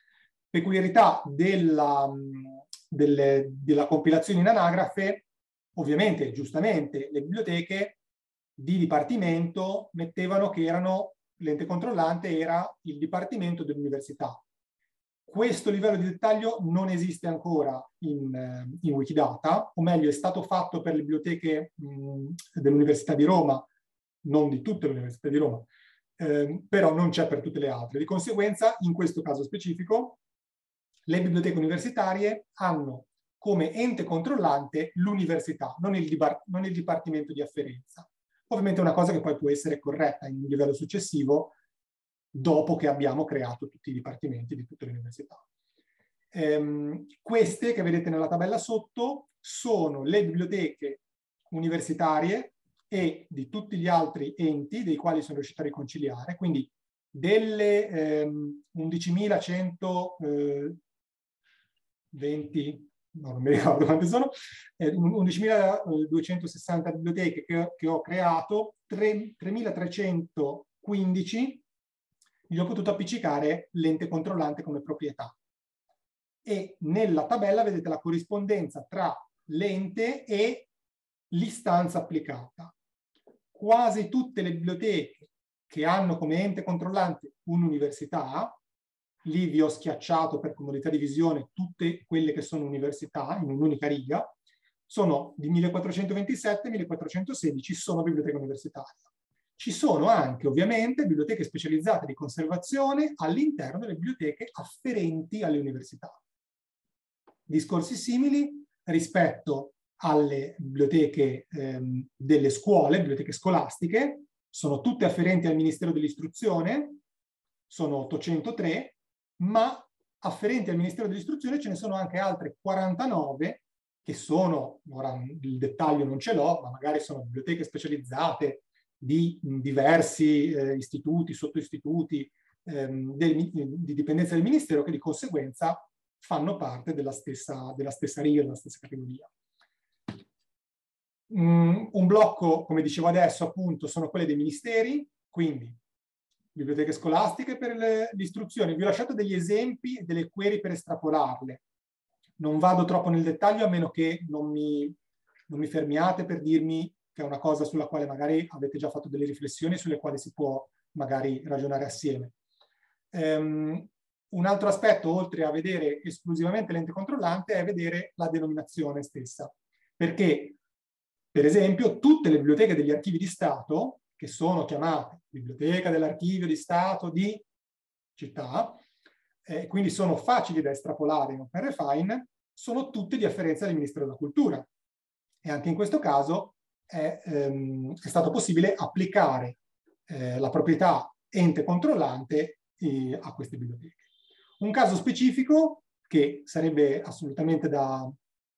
Peculiarità della compilazione in anagrafe, Ovviamente, giustamente, le biblioteche di dipartimento mettevano che l'ente controllante era il dipartimento dell'università. Questo livello di dettaglio non esiste ancora in Wikidata, o meglio è stato fatto per le biblioteche dell'Università di Roma, non di tutte le università di Roma, però non c'è per tutte le altre. Di conseguenza, in questo caso specifico, le biblioteche universitarie hanno come ente controllante l'università, non il dipartimento di afferenza. Ovviamente è una cosa che poi può essere corretta in un livello successivo, dopo che abbiamo creato tutti i dipartimenti di tutte le università. Queste che vedete nella tabella sotto sono le biblioteche universitarie e di tutti gli altri enti dei quali sono riuscito a riconciliare, quindi delle 11.120, no, non mi ricordo quante sono, 11.260 biblioteche che ho creato, 3.315 gli ho potuto appiccicare l'ente controllante come proprietà. E nella tabella vedete la corrispondenza tra l'ente e l'istanza applicata. Quasi tutte le biblioteche che hanno come ente controllante un'università, lì vi ho schiacciato per comodità di visione tutte quelle che sono università in un'unica riga, sono di 1427, 1416 sono biblioteche universitarie. Ci sono anche ovviamente biblioteche specializzate di conservazione all'interno delle biblioteche afferenti alle università. Discorsi simili rispetto alle biblioteche delle scuole, biblioteche scolastiche, sono tutte afferenti al Ministero dell'Istruzione, sono 803, ma afferenti al Ministero dell'Istruzione ce ne sono anche altre 49 che sono, ora il dettaglio non ce l'ho, ma magari sono biblioteche specializzate di diversi istituti, sottoistituti di dipendenza del Ministero che di conseguenza fanno parte della stessa riga, della stessa categoria. Un blocco, come dicevo adesso, appunto, sono quelle dei ministeri, quindi biblioteche scolastiche per l'istruzione. Vi ho lasciato degli esempi e delle query per estrapolarle. Non vado troppo nel dettaglio, a meno che non mi fermiate per dirmi che è una cosa sulla quale magari avete già fatto delle riflessioni, sulle quali si può magari ragionare assieme. Un altro aspetto, oltre a vedere esclusivamente l'ente controllante, è vedere la denominazione stessa. Perché, per esempio, tutte le biblioteche degli archivi di Stato, che sono chiamate Biblioteca dell'Archivio di Stato di città, quindi sono facili da estrapolare in OpenRefine, sono tutte di afferenza del Ministero della Cultura. E anche in questo caso è stato possibile applicare la proprietà ente controllante a queste biblioteche. Un caso specifico che sarebbe assolutamente da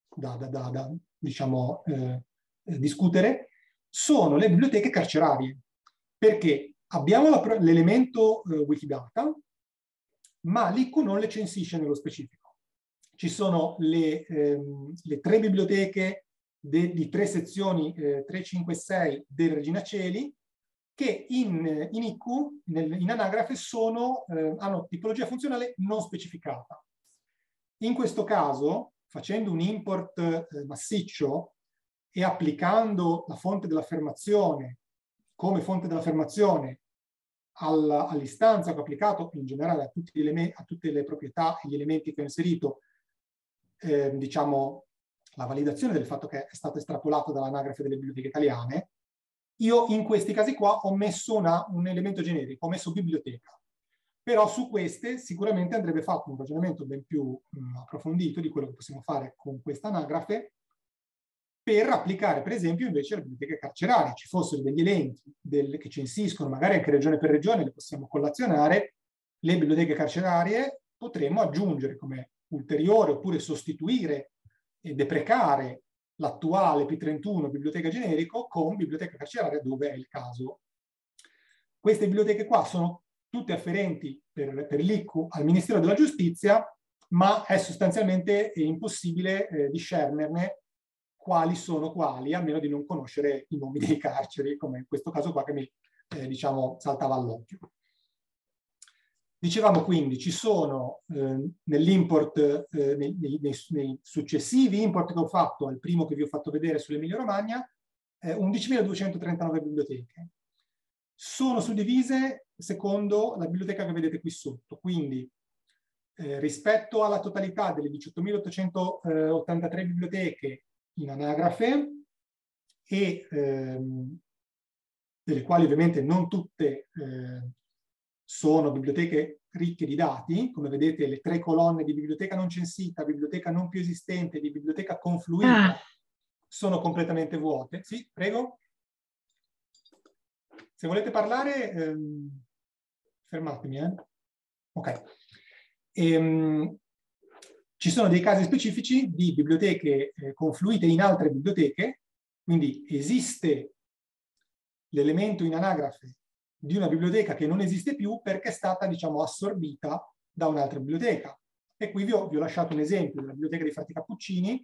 diciamo, discutere sono le biblioteche carcerarie, perché abbiamo l'elemento Wikidata, ma l'ICU non le censisce nello specifico. Ci sono le 3 biblioteche di 3 sezioni 3, 5 e 6 del Regina Coeli, che in ICU, in anagrafe, hanno tipologia funzionale non specificata. In questo caso, facendo un import massiccio e applicando la fonte dell'affermazione come fonte dell'affermazione all'istanza che ho applicato in generale a tutte le proprietà e gli elementi che ho inserito, diciamo, la validazione del fatto che è stato estrapolato dall'anagrafe delle biblioteche italiane, io in questi casi qua ho messo un elemento generico, ho messo biblioteca. Però su queste sicuramente andrebbe fatto un ragionamento ben più approfondito di quello che possiamo fare con questa anagrafe per applicare, per esempio, invece le biblioteche carcerarie. Ci fossero degli elenchi che censiscono, magari anche regione per regione, le possiamo collazionare, le biblioteche carcerarie potremmo aggiungere come ulteriore oppure sostituire e deprecare l'attuale P31 biblioteca generico con biblioteca carceraria dove è il caso. Queste biblioteche qua sono tutte afferenti per l'ICU al Ministero della Giustizia, ma è sostanzialmente impossibile discernerne quali sono quali, a meno di non conoscere i nomi dei carceri, come in questo caso qua che mi diciamo saltava all'occhio. Dicevamo quindi, ci sono nell'import, nei successivi import che ho fatto, al primo che vi ho fatto vedere sull'Emilia Romagna, 11.239 biblioteche. Sono suddivise secondo la biblioteca che vedete qui sotto, quindi rispetto alla totalità delle 18.883 biblioteche in anagrafe, e delle quali ovviamente non tutte sono biblioteche ricche di dati, come vedete le 3 colonne di biblioteca non censita, biblioteca non più esistente, di biblioteca confluita, sono completamente vuote. Sì, prego. Se volete parlare, fermatemi. Ok. Ci sono dei casi specifici di biblioteche confluite in altre biblioteche, quindi esiste l'elemento in anagrafe di una biblioteca che non esiste più perché è stata, diciamo, assorbita da un'altra biblioteca. E qui vi ho lasciato un esempio della biblioteca dei frati Cappuccini,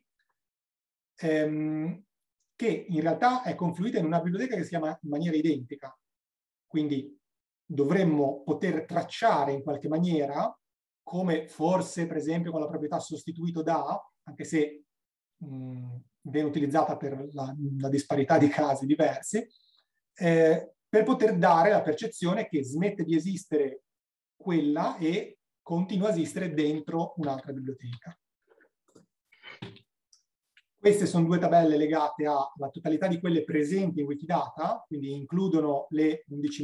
che in realtà è confluita in una biblioteca che si chiama in maniera identica. Quindi dovremmo poter tracciare in qualche maniera, come forse per esempio con la proprietà sostituito da, anche se viene utilizzata per la disparità di casi diversi, per poter dare la percezione che smette di esistere quella e continua a esistere dentro un'altra biblioteca. Queste sono 2 tabelle legate alla totalità di quelle presenti in Wikidata, quindi includono le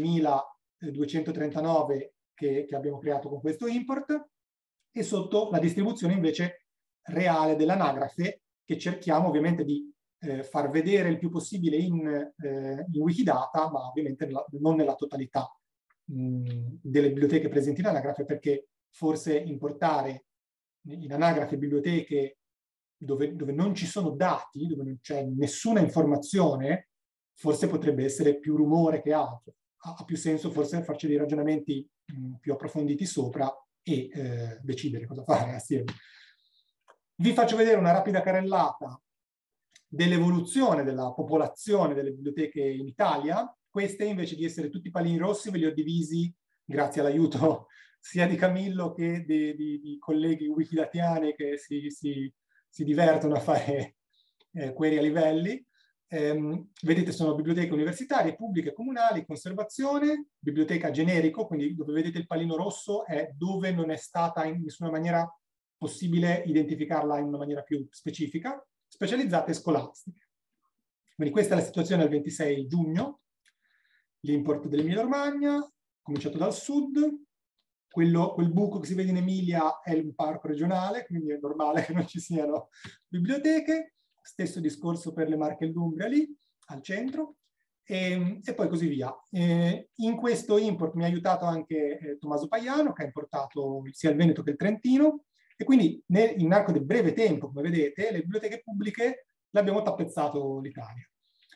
11.239 che abbiamo creato con questo import, e sotto la distribuzione invece reale dell'anagrafe, che cerchiamo ovviamente di far vedere il più possibile in Wikidata, ma ovviamente non nella totalità delle biblioteche presenti in anagrafe, perché forse importare in anagrafe biblioteche dove non ci sono dati, dove non c'è nessuna informazione, forse potrebbe essere più rumore che altro. Ha più senso forse farci dei ragionamenti più approfonditi sopra e decidere cosa fare assieme. Vi faccio vedere una rapida carrellata dell'evoluzione della popolazione delle biblioteche in Italia. Queste, invece di essere tutti pallini rossi, ve li ho divisi, grazie all'aiuto sia di Camillo che di colleghi wikidatiani che si divertono a fare query a livelli. Vedete, sono biblioteche universitarie, pubbliche, comunali, conservazione, biblioteca generico, quindi dove vedete il pallino rosso è dove non è stata in nessuna maniera possibile identificarla in una maniera più specifica, specializzate e scolastiche. Quindi questa è la situazione al 26 giugno, l'import dell'Emilia Romagna, cominciato dal sud. Quel buco che si vede in Emilia è un parco regionale, quindi è normale che non ci siano biblioteche. Stesso discorso per le Marche e l'Umbria lì, al centro, e poi così via. In questo import mi ha aiutato anche Tommaso Paiano, che ha importato sia il Veneto che il Trentino, e quindi in arco di breve tempo, come vedete, le biblioteche pubbliche l'abbiamo tappezzato l'Italia.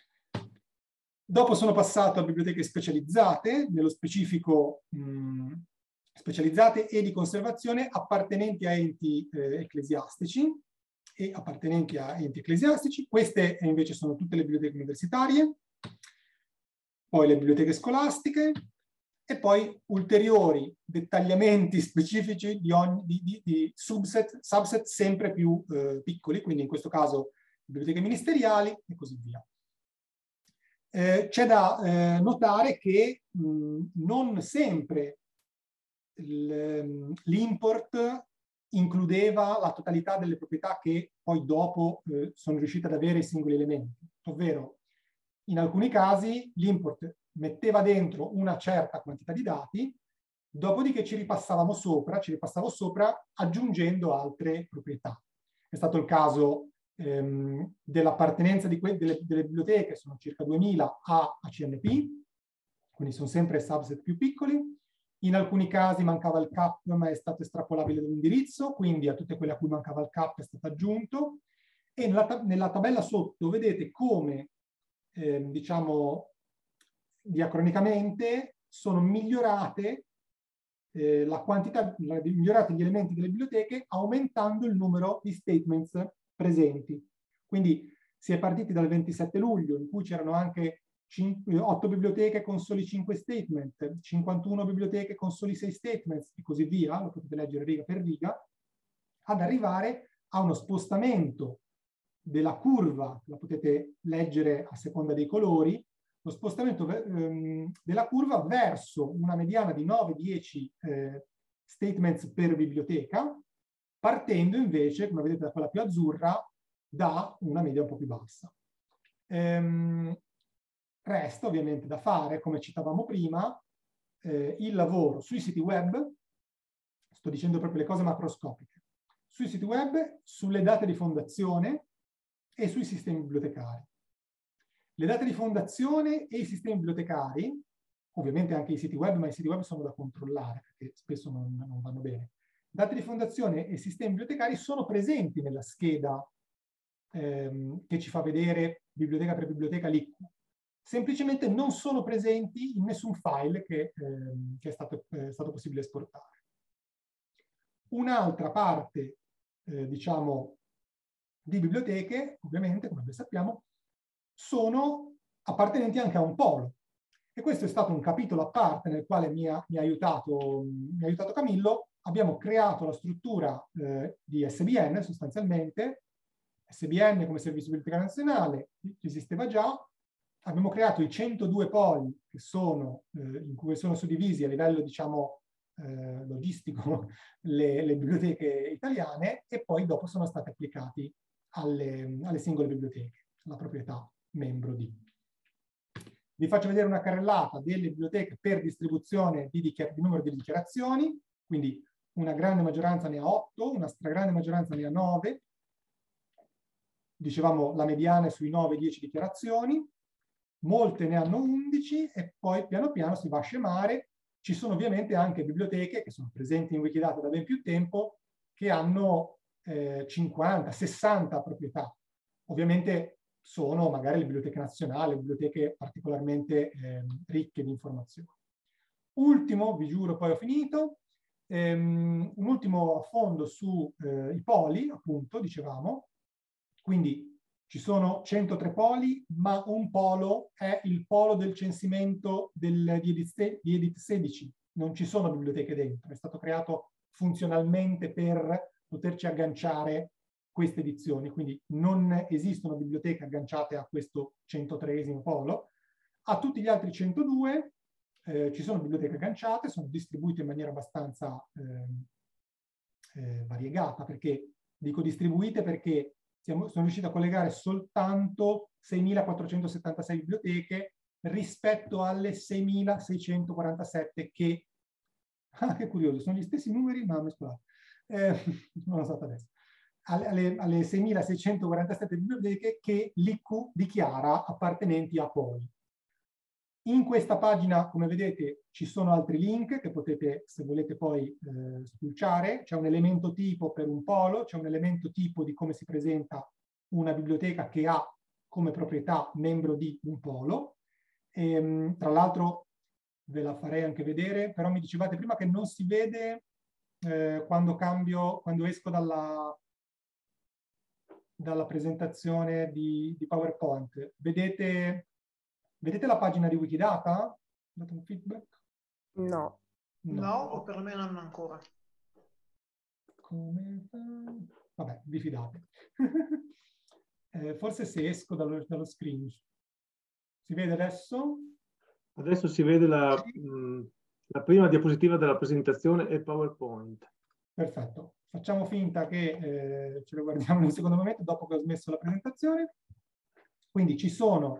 Dopo sono passato a biblioteche specializzate, nello specifico specializzate e di conservazione appartenenti a enti ecclesiastici e appartenenti a enti ecclesiastici. Queste invece sono tutte le biblioteche universitarie, poi le biblioteche scolastiche e poi ulteriori dettagliamenti specifici di subset sempre più piccoli, quindi in questo caso biblioteche ministeriali e così via. C'è da notare che non sempre l'import includeva la totalità delle proprietà che poi dopo sono riuscite ad avere i singoli elementi, ovvero in alcuni casi l'import metteva dentro una certa quantità di dati, dopodiché ci ripassavo sopra aggiungendo altre proprietà. È stato il caso dell'appartenenza delle biblioteche, sono circa 2000, a CNP, quindi sono sempre subset più piccoli. In alcuni casi mancava il CAP, ma è stato estrapolabile dall'indirizzo, quindi a tutte quelle a cui mancava il CAP è stato aggiunto. E nella tabella sotto vedete come, diciamo, diacronicamente sono migliorate la quantità, migliorati gli elementi delle biblioteche aumentando il numero di statements presenti. Quindi si è partiti dal 27 luglio, in cui c'erano anche 8 biblioteche con soli 5 statement, 51 biblioteche con soli 6 statements e così via, lo potete leggere riga per riga, ad arrivare a uno spostamento della curva, la potete leggere a seconda dei colori, lo spostamento della curva verso una mediana di 9-10 statements per biblioteca, partendo invece, come vedete da quella più azzurra, da una media un po' più bassa. Resta ovviamente da fare, come citavamo prima, il lavoro sui siti web, sto dicendo proprio le cose macroscopiche, sui siti web, sulle date di fondazione e sui sistemi bibliotecari. Le date di fondazione e i sistemi bibliotecari, ovviamente anche i siti web, ma i siti web sono da controllare perché spesso non vanno bene. Date di fondazione e sistemi bibliotecari sono presenti nella scheda che ci fa vedere biblioteca per biblioteca l'IQ. Semplicemente non sono presenti in nessun file che è stato possibile esportare. Un'altra parte, diciamo, di biblioteche, ovviamente, come ben sappiamo, sono appartenenti anche a un polo. E questo è stato un capitolo a parte nel quale mi ha aiutato Camillo. Abbiamo creato la struttura di SBN, sostanzialmente. SBN come Servizio Bibliotecario Nazionale esisteva già. Abbiamo creato i 102 poli che sono, in cui sono suddivisi a livello, diciamo, logistico le biblioteche italiane, e poi dopo sono stati applicati alle singole biblioteche, la proprietà membro di. Vi faccio vedere una carrellata delle biblioteche per distribuzione di numero di dichiarazioni, quindi una grande maggioranza ne ha 8, una stragrande maggioranza ne ha 9. Dicevamo la mediana è sui 9-10 dichiarazioni, molte ne hanno 11 e poi piano piano si va a scemare. Ci sono ovviamente anche biblioteche che sono presenti in Wikidata da ben più tempo che hanno 50, 60 proprietà. Ovviamente sono magari le biblioteche nazionali, biblioteche particolarmente ricche di informazioni. Ultimo, vi giuro, poi ho finito, un ultimo affondo sui poli, appunto, dicevamo. Quindi ci sono 103 poli, ma un polo è il polo del censimento di Edit 16. Non ci sono biblioteche dentro, è stato creato funzionalmente per poterci agganciare queste edizioni, quindi non esistono biblioteche agganciate a questo 103esimo polo. A tutti gli altri 102 ci sono biblioteche agganciate, sono distribuite in maniera abbastanza variegata, perché dico distribuite perché sono riusciti a collegare soltanto 6.476 biblioteche rispetto alle 6.647 che, che curioso, sono gli stessi numeri ma mescolati. Non lo so adesso. Alle 6.647 biblioteche che l'IQ dichiara appartenenti a poli. In questa pagina, come vedete, ci sono altri link che potete, se volete, poi spulciare. C'è un elemento tipo per un polo, c'è un elemento tipo di come si presenta una biblioteca che ha come proprietà membro di un polo. Tra l'altro, ve la farei anche vedere, però mi dicevate prima che non si vede quando esco dalla presentazione di PowerPoint. Vedete la pagina di Wikidata? Date un feedback? No, o perlomeno non ancora. Come? Vabbè, vi fidate. Forse se esco dallo screen. Si vede adesso? Adesso si vede la prima diapositiva della presentazione e PowerPoint. Perfetto. Facciamo finta che ce lo guardiamo in un secondo momento dopo che ho smesso la presentazione. Quindi ci sono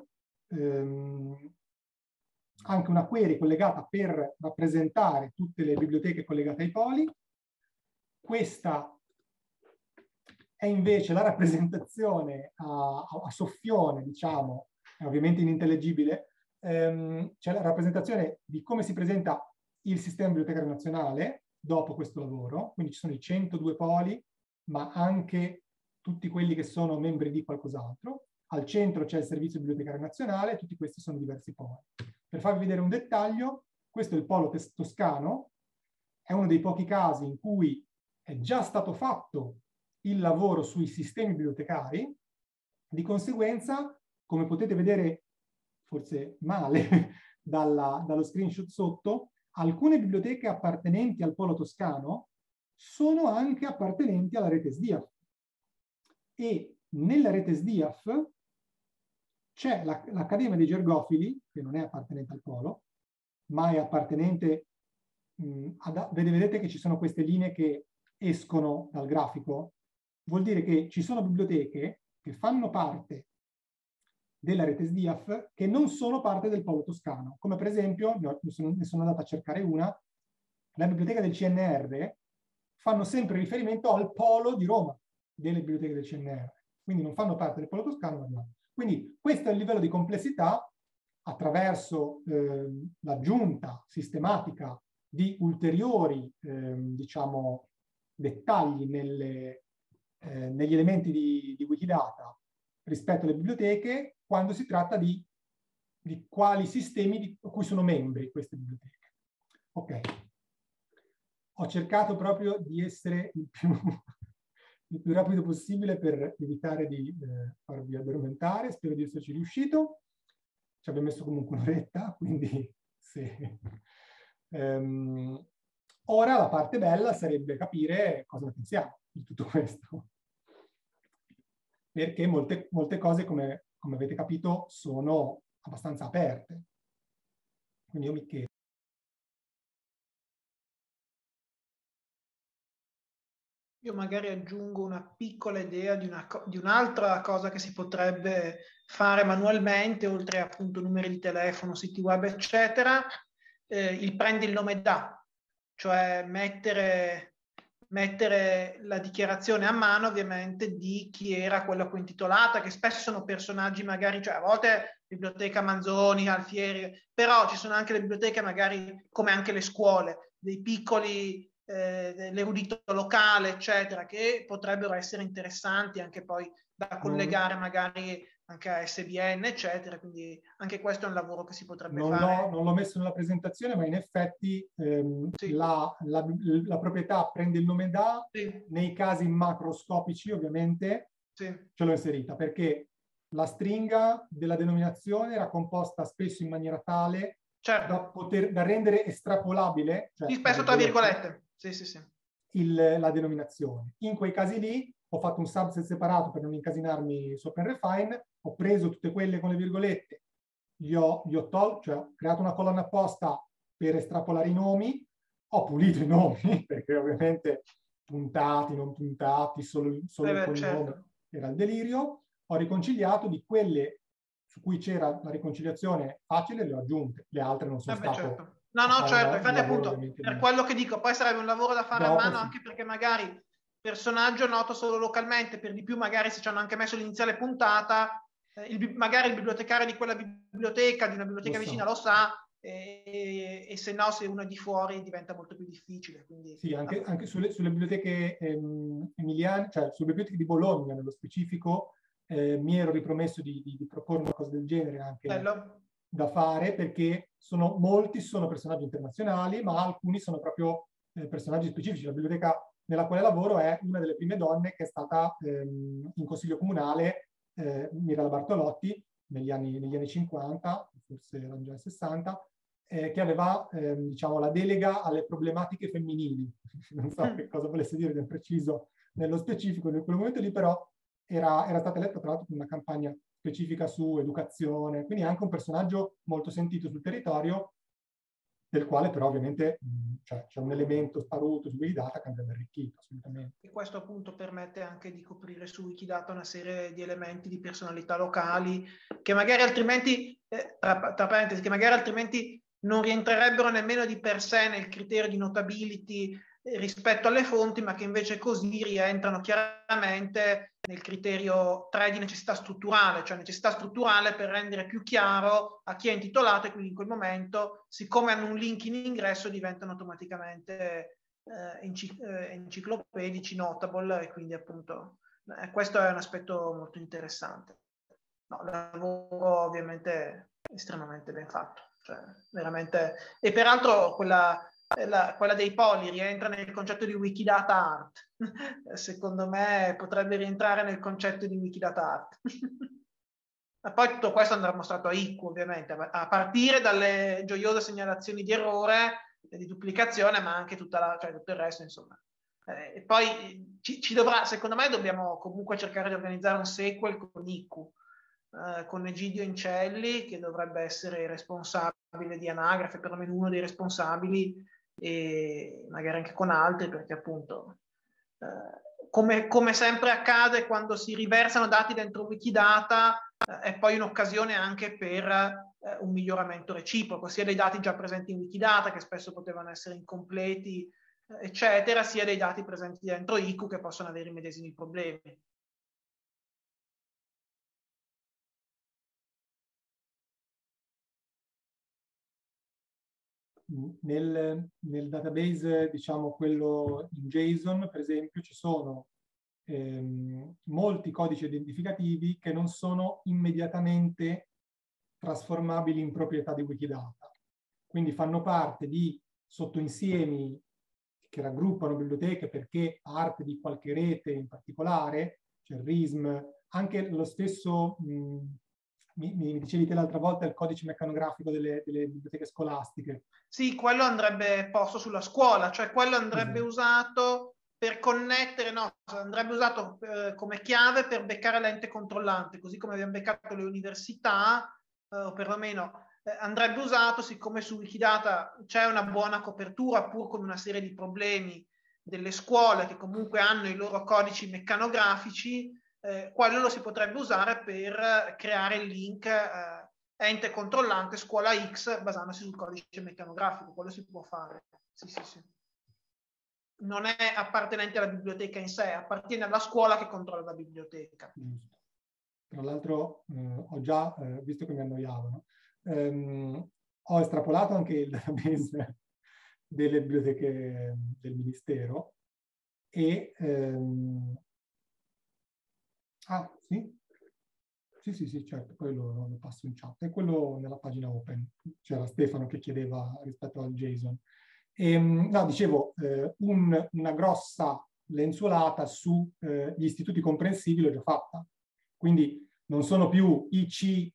anche una query collegata per rappresentare tutte le biblioteche collegate ai poli. Questa è invece la rappresentazione a soffione, diciamo, è ovviamente inintellegibile, c'è la rappresentazione di come si presenta il sistema bibliotecario nazionale dopo questo lavoro, quindi ci sono i 102 poli, ma anche tutti quelli che sono membri di qualcos'altro. Al centro c'è il Servizio Bibliotecario Nazionale, tutti questi sono diversi poli. Per farvi vedere un dettaglio, questo è il polo toscano, è uno dei pochi casi in cui è già stato fatto il lavoro sui sistemi bibliotecari, di conseguenza, come potete vedere forse male dallo screenshot sotto, alcune biblioteche appartenenti al polo toscano sono anche appartenenti alla rete SDIAF. E nella rete SDIAF c'è l'Accademia dei Gergofili, che non è appartenente al polo, ma è appartenente, vedete che ci sono queste linee che escono dal grafico, vuol dire che ci sono biblioteche che fanno parte della rete SDIAF che non sono parte del polo toscano, come per esempio, ne sono andato a cercare una, la biblioteca del CNR fanno sempre riferimento al polo di Roma, delle biblioteche del CNR, quindi non fanno parte del polo toscano, ma no. Quindi questo è il livello di complessità attraverso l'aggiunta sistematica di ulteriori diciamo, dettagli negli elementi di Wikidata rispetto alle biblioteche quando si tratta di quali sistemi di cui sono membri queste biblioteche. Ok. Ho cercato proprio di essere il più rapido possibile per evitare di farvi addormentare, spero di esserci riuscito. Ci abbiamo messo comunque un'oretta, quindi se... ora la parte bella sarebbe capire cosa ne pensiamo di tutto questo. Perché molte cose, come avete capito, sono abbastanza aperte. Quindi io mi chiedo. Io magari aggiungo una piccola idea di un'altra cosa che si potrebbe fare manualmente, oltre appunto numeri di telefono, siti web, eccetera, il prendi il nome da, cioè mettere la dichiarazione a mano ovviamente di chi era quello a cui è intitolata, che spesso sono personaggi magari, cioè a volte Biblioteca Manzoni, Alfieri, però ci sono anche le biblioteche magari, come anche le scuole, dei piccoli... l'erudito locale, eccetera, che potrebbero essere interessanti anche poi da collegare magari anche a SBN, eccetera, quindi anche questo è un lavoro che si potrebbe fare. Non l'ho messo nella presentazione, ma in effetti sì. la proprietà prende il nome da, sì. Nei casi macroscopici ovviamente sì. ce l'ho inserita, perché la stringa della denominazione era composta spesso in maniera tale certo. da rendere estrapolabile, cioè, spesso tra virgolette, sì. La denominazione. In quei casi lì ho fatto un subset separato per non incasinarmi su OpenRefine, ho preso tutte quelle con le virgolette, ho creato una colonna apposta per estrapolare i nomi, ho pulito i nomi, perché ovviamente puntati, non puntati, solo il cognome certo. Era il delirio, ho riconciliato di quelle su cui c'era la riconciliazione facile, le ho aggiunte, le altre non sono stato... Certo. No, certo, infatti appunto, per quello che dico, poi sarebbe un lavoro da fare a mano, anche perché magari personaggio noto solo localmente, per di più magari se ci hanno anche messo l'iniziale puntata, magari il bibliotecario di quella biblioteca, di una biblioteca vicina lo sa, e se no, se uno è di fuori diventa molto più difficile. Quindi, sì, anche sulle biblioteche emiliane, cioè sulle biblioteche di Bologna nello specifico, mi ero ripromesso di proporre una cosa del genere anche da fare, perché molti sono personaggi internazionali, ma alcuni sono proprio personaggi specifici. La biblioteca nella quale lavoro è una delle prime donne che è stata in consiglio comunale, Mirella Bartolotti, negli anni 50, forse erano già 60, che aveva diciamo, la delega alle problematiche femminili. Non so che cosa volesse dire nel preciso, nello specifico, in quel momento lì, però era stata eletta tra l'altro con una campagna specifica su educazione, quindi è anche un personaggio molto sentito sul territorio, del quale però ovviamente c'è un elemento sparuto su Wikidata che andrebbe arricchito assolutamente. E questo appunto permette anche di coprire su Wikidata una serie di elementi di personalità locali che magari altrimenti, tra parentesi, che magari altrimenti non rientrerebbero nemmeno di per sé nel criterio di notability rispetto alle fonti, ma che invece così rientrano chiaramente nel criterio 3 di necessità strutturale, cioè necessità strutturale per rendere più chiaro a chi è intitolato, e quindi in quel momento, siccome hanno un link in ingresso, diventano automaticamente enciclopedici, notable, e quindi appunto questo è un aspetto molto interessante. No, il lavoro ovviamente è estremamente ben fatto, cioè veramente, e peraltro quella dei poli rientra nel concetto di Wikidata Art. Secondo me potrebbe rientrare nel concetto di Wikidata Art. Poi tutto questo andrà mostrato a IQ, ovviamente, a partire dalle gioiose segnalazioni di errore, di duplicazione, ma anche tutto il resto, insomma. E poi secondo me dobbiamo comunque cercare di organizzare un sequel con IQ, con Egidio Incelli, che dovrebbe essere responsabile di anagrafe, perlomeno uno dei responsabili, e magari anche con altri, perché appunto, come sempre accade quando si riversano dati dentro Wikidata, è poi un'occasione anche per un miglioramento reciproco, sia dei dati già presenti in Wikidata, che spesso potevano essere incompleti, eccetera, sia dei dati presenti dentro IQ che possono avere i medesimi problemi. Nel database, diciamo quello in JSON, per esempio, ci sono molti codici identificativi che non sono immediatamente trasformabili in proprietà di Wikidata. Quindi fanno parte di sottoinsiemi che raggruppano biblioteche perché parte di qualche rete in particolare, cioè il RISM, anche lo stesso, mi dicevi te l'altra volta, il codice meccanografico delle biblioteche scolastiche. Sì, quello andrebbe posto sulla scuola, cioè quello andrebbe usato per connettere, no, andrebbe usato come chiave per beccare l'ente controllante, così come abbiamo beccato le università, o perlomeno andrebbe usato, siccome su Wikidata c'è una buona copertura, pur con una serie di problemi delle scuole che comunque hanno i loro codici meccanografici, quello lo si potrebbe usare per creare il link ente controllante scuola X basandosi sul codice meccanografico. Quello si può fare. Sì, sì, sì. Non è appartenente alla biblioteca in sé, appartiene alla scuola che controlla la biblioteca. Giusto. Tra l'altro ho già, visto che mi annoiavano, ho estrapolato anche il database delle biblioteche del Ministero e sì, certo, poi lo passo in chat. È quello nella pagina open. C'era Stefano che chiedeva rispetto al JSON. No, dicevo, una grossa lenzuolata su gli istituti comprensivi l'ho già fatta. Quindi non sono più IC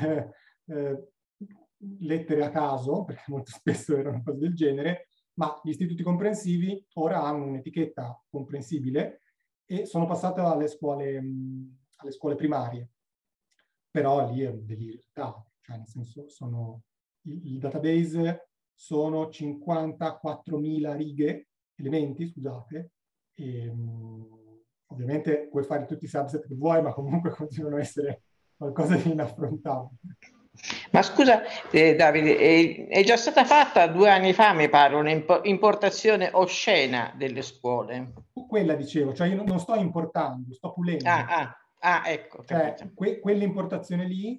lettere a caso, perché molto spesso erano cose del genere, ma gli istituti comprensivi ora hanno un'etichetta comprensibile e sono passato alle scuole primarie. Però lì è un delirio, cioè nel senso il database sono 54.000 righe, elementi, scusate, e ovviamente puoi fare tutti i subset che vuoi, ma comunque continuano a essere qualcosa di inaffrontabile. Ma scusa, Davide, è già stata fatta 2 anni fa, mi pare, un'importazione oscena delle scuole. Quella dicevo, cioè io non sto importando, sto pulendo. Ecco. Cioè, quell'importazione lì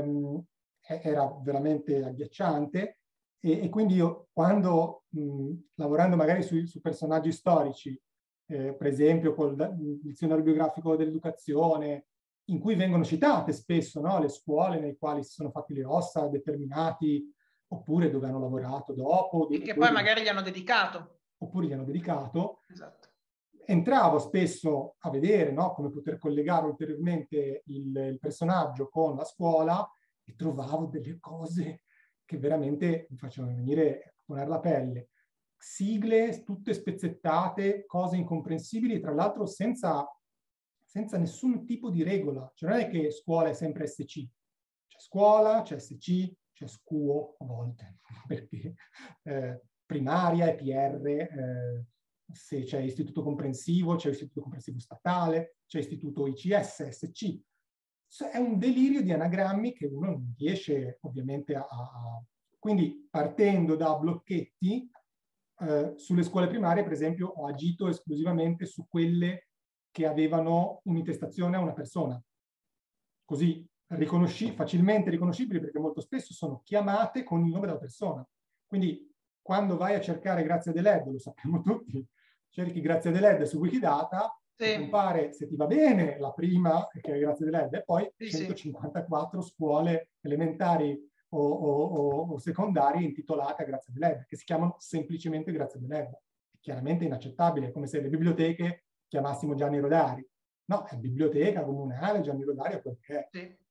era veramente agghiacciante e quindi io quando, lavorando magari su personaggi storici, per esempio col dizionario biografico dell'educazione, in cui vengono citate spesso, no, le scuole nei quali si sono fatti le ossa determinati, oppure dove hanno lavorato dopo. E che poi magari gli hanno dedicato. Oppure gli hanno dedicato. Esatto. Entravo spesso a vedere, no, come poter collegare ulteriormente il personaggio con la scuola e trovavo delle cose che veramente mi facevano venire a ponere la pelle. Sigle tutte spezzettate, cose incomprensibili, tra l'altro senza nessun tipo di regola. Cioè non è che scuola è sempre SC. C'è scuola, c'è SC, c'è SCUO a volte, perché primaria e PR, se c'è istituto comprensivo, c'è istituto comprensivo statale, c'è istituto ICS, SC. È un delirio di anagrammi che uno non riesce ovviamente Quindi partendo da blocchetti, sulle scuole primarie, per esempio, ho agito esclusivamente su quelle che avevano un'intestazione a una persona. Così facilmente riconoscibili, perché molto spesso sono chiamate con il nome della persona. Quindi quando vai a cercare Grazia Deledda, lo sappiamo tutti, cerchi Grazia Deledda su Wikidata, sì. Compare, se ti va bene, la prima che è Grazia Deledda e poi 154 scuole elementari o secondarie intitolate a Grazia Deledda, che si chiamano semplicemente Grazia Deledda. È chiaramente inaccettabile, è come se le biblioteche chiamassimo Gianni Rodari. No, è biblioteca comunale, Gianni Rodari è quel che è. Sì.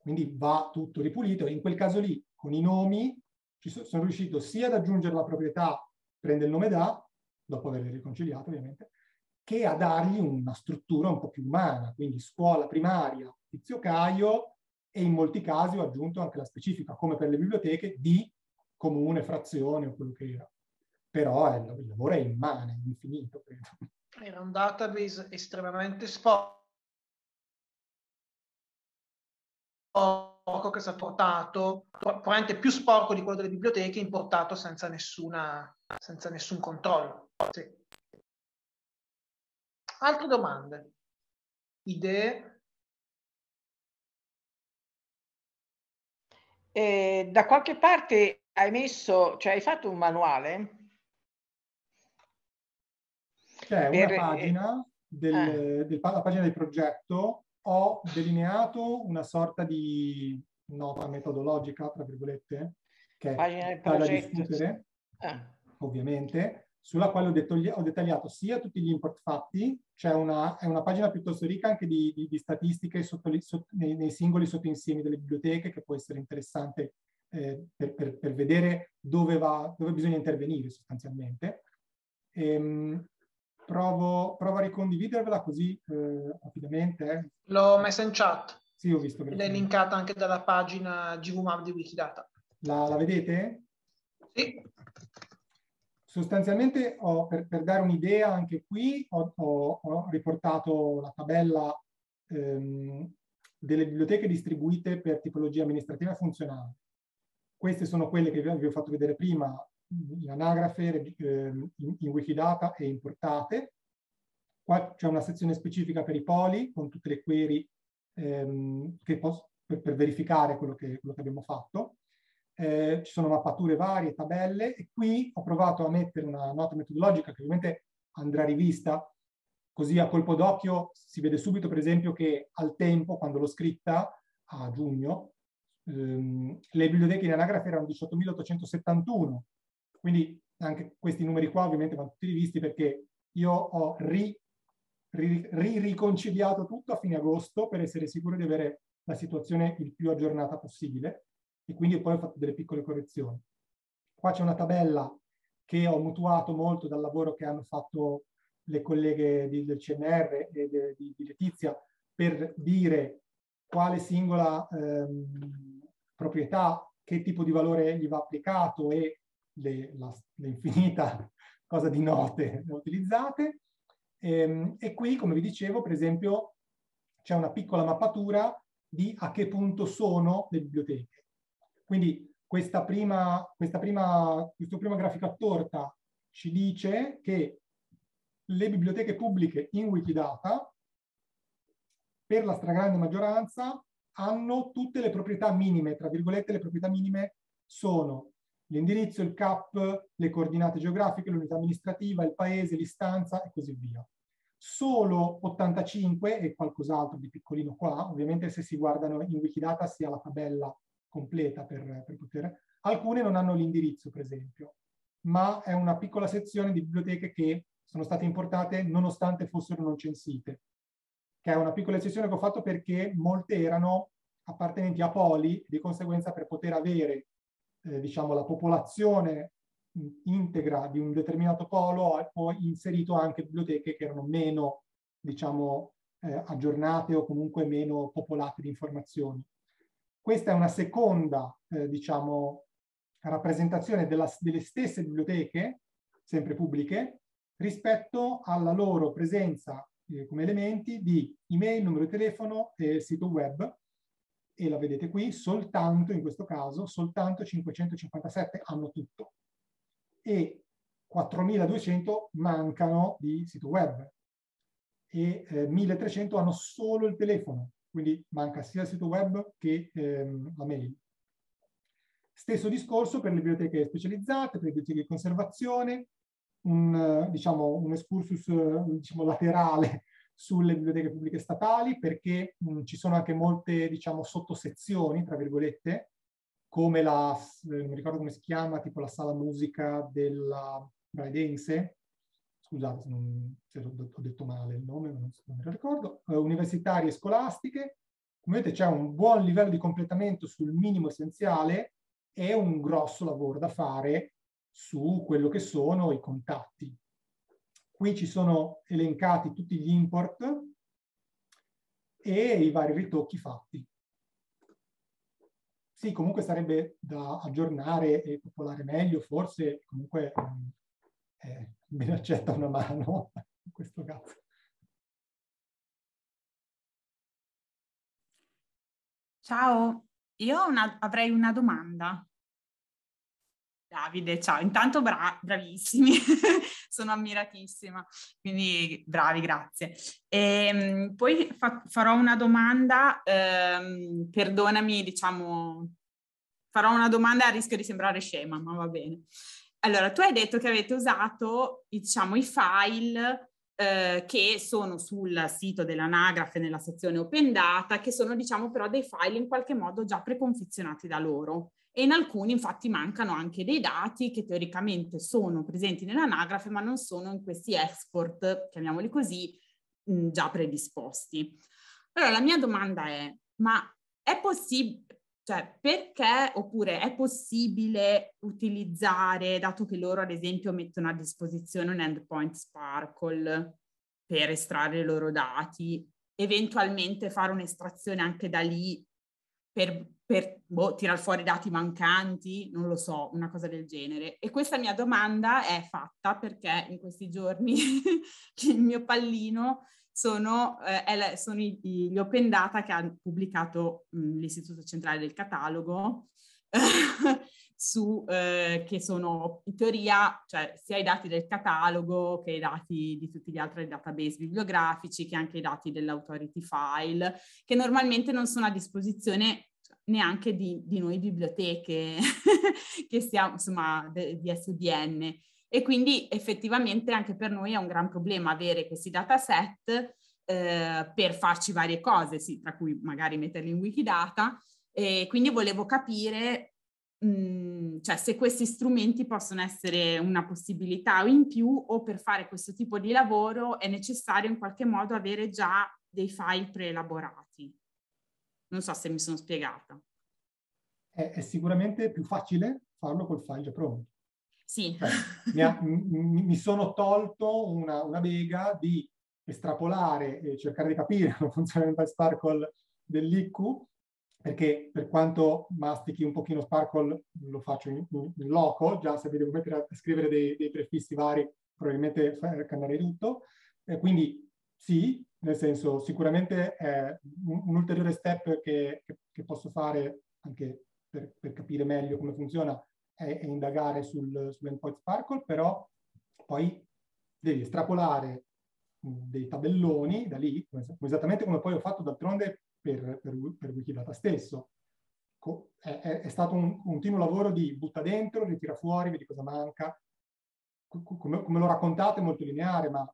quindi va tutto ripulito. E in quel caso lì, con i nomi, sono riuscito sia ad aggiungere la proprietà, prende il nome da, dopo averle riconciliato ovviamente, che a dargli una struttura un po' più umana, quindi scuola primaria, Tizio Caio, e in molti casi ho aggiunto anche la specifica, come per le biblioteche, di comune, frazione o quello che era. Però il lavoro è immane, infinito, credo. Era un database estremamente sporco che è stato portato, probabilmente più sporco di quello delle biblioteche, importato senza nessun controllo. Sì. Altre domande? Idee? Da qualche parte hai messo, cioè hai fatto un manuale? C'è una pagina, la pagina del progetto, ho delineato una sorta di nota metodologica, tra virgolette, che è da discutere, ovviamente, sulla quale ho dettagliato sia tutti gli import fatti, è una pagina piuttosto ricca anche di statistiche nei singoli sottoinsiemi delle biblioteche, che può essere interessante per vedere dove bisogna intervenire sostanzialmente. Provo a ricondividervela così rapidamente. L'ho messa in chat. Sì, ho visto. Ed è linkata anche dalla pagina GVMAP di Wikidata. La vedete? Sì. Sostanzialmente, per dare un'idea, anche qui ho riportato la tabella delle biblioteche distribuite per tipologia amministrativa e funzionale. Queste sono quelle che vi ho fatto vedere prima, in anagrafe, in Wikidata e importate. Qua c'è una sezione specifica per i poli, con tutte le query per verificare quello che abbiamo fatto. Ci sono mappature varie, tabelle, e qui ho provato a mettere una nota metodologica che ovviamente andrà rivista, così a colpo d'occhio si vede subito, per esempio, che al tempo, quando l'ho scritta, a giugno, le biblioteche in anagrafe erano 18.871, quindi anche questi numeri qua ovviamente vanno tutti rivisti, perché io ho riconciliato tutto a fine agosto per essere sicuro di avere la situazione il più aggiornata possibile, e quindi poi ho fatto delle piccole correzioni. Qua c'è una tabella che ho mutuato molto dal lavoro che hanno fatto le colleghe del CNR e di Letizia, per dire quale singola proprietà, che tipo di valore gli va applicato, e l'infinita cosa di note utilizzate. E qui, come vi dicevo, per esempio, c'è una piccola mappatura di a che punto sono le biblioteche. Quindi questo primo grafico a torta ci dice che le biblioteche pubbliche in Wikidata, per la stragrande maggioranza, hanno tutte le proprietà minime. Tra virgolette, le proprietà minime sono l'indirizzo, il CAP, le coordinate geografiche, l'unità amministrativa, il paese, l'istanza e così via. Solo 85 e qualcos'altro di piccolino qua, ovviamente se si guardano in Wikidata si ha la tabella completa per poter... Alcune non hanno l'indirizzo, per esempio, ma è una piccola sezione di biblioteche che sono state importate nonostante fossero non censite, che è una piccola eccezione che ho fatto perché molte erano appartenenti a poli, di conseguenza per poter avere diciamo, la popolazione integra di un determinato polo, ho inserito anche biblioteche che erano meno, diciamo, aggiornate o comunque meno popolate di informazioni. Questa è una seconda, diciamo, rappresentazione delle stesse biblioteche, sempre pubbliche, rispetto alla loro presenza come elementi di email, numero di telefono e sito web, e la vedete qui, soltanto in questo caso, soltanto 557 hanno tutto e 4.200 mancano di sito web e 1.300 hanno solo il telefono, quindi manca sia il sito web che la mail. Stesso discorso per le biblioteche specializzate, per le biblioteche di conservazione, diciamo, un excursus diciamo, laterale sulle biblioteche pubbliche statali, perché ci sono anche molte, diciamo, sottosezioni, tra virgolette, come non mi ricordo come si chiama, tipo la sala musica della Braidense, scusate se ho detto male il nome, non me lo ricordo, universitarie e scolastiche, come vedete c'è un buon livello di completamento sul minimo essenziale e un grosso lavoro da fare su quello che sono i contatti. Qui ci sono elencati tutti gli import e i vari ritocchi fatti. Sì, comunque sarebbe da aggiornare e popolare meglio, forse comunque me ne accetta una mano in questo caso. Ciao, io avrei una domanda. Davide, ciao, intanto bravissimi, sono ammiratissima, quindi bravi, grazie. Poi farò una domanda, perdonami, diciamo, farò una domanda a rischio di sembrare scema, ma va bene. Allora, tu hai detto che avete usato, diciamo, i file che sono sul sito dell'Anagrafe nella sezione Open Data, che sono, diciamo, però dei file in qualche modo già preconfezionati da loro. E in alcuni infatti mancano anche dei dati che teoricamente sono presenti nell'Anagrafe, ma non sono in questi export, chiamiamoli così, già predisposti. Allora, la mia domanda è, ma è possibile, cioè, perché, oppure è possibile utilizzare, dato che loro ad esempio mettono a disposizione un endpoint Sparkle per estrarre i loro dati, eventualmente fare un'estrazione anche da lì per tirar fuori dati mancanti, non lo so, una cosa del genere. E questa mia domanda è fatta perché in questi giorni il mio pallino sono gli Open Data che ha pubblicato l'Istituto Centrale del Catalogo che sono in teoria, cioè sia i dati del catalogo che i dati di tutti gli altri database bibliografici, che anche i dati dell'authority file, che normalmente non sono a disposizione neanche di noi biblioteche che siamo, insomma, di SDN. E quindi effettivamente anche per noi è un gran problema avere questi dataset per farci varie cose, sì, tra cui magari metterli in Wikidata. E quindi volevo capire cioè se questi strumenti possono essere una possibilità o in più, o per fare questo tipo di lavoro è necessario in qualche modo avere già dei file preelaborati. Non so se mi sono spiegata. È sicuramente più facile farlo col file già pronto. Sì. Cioè, mi sono tolto una bega di estrapolare e cercare di capire come funziona il Sparkle dell'IQ, perché per quanto mastichi un pochino Sparkle lo faccio in loco, già se vi devo mettere a scrivere dei prefissi vari probabilmente cannerei tutto, quindi sì, nel senso sicuramente è un ulteriore step che posso fare anche per capire meglio come funziona è indagare sull'endpoint Sparkle, però poi devi estrapolare dei tabelloni da lì, esattamente come poi ho fatto d'altronde per Wikidata stesso. È stato un continuo lavoro di butta dentro, ritira fuori, vedi cosa manca. Come lo raccontate è molto lineare, ma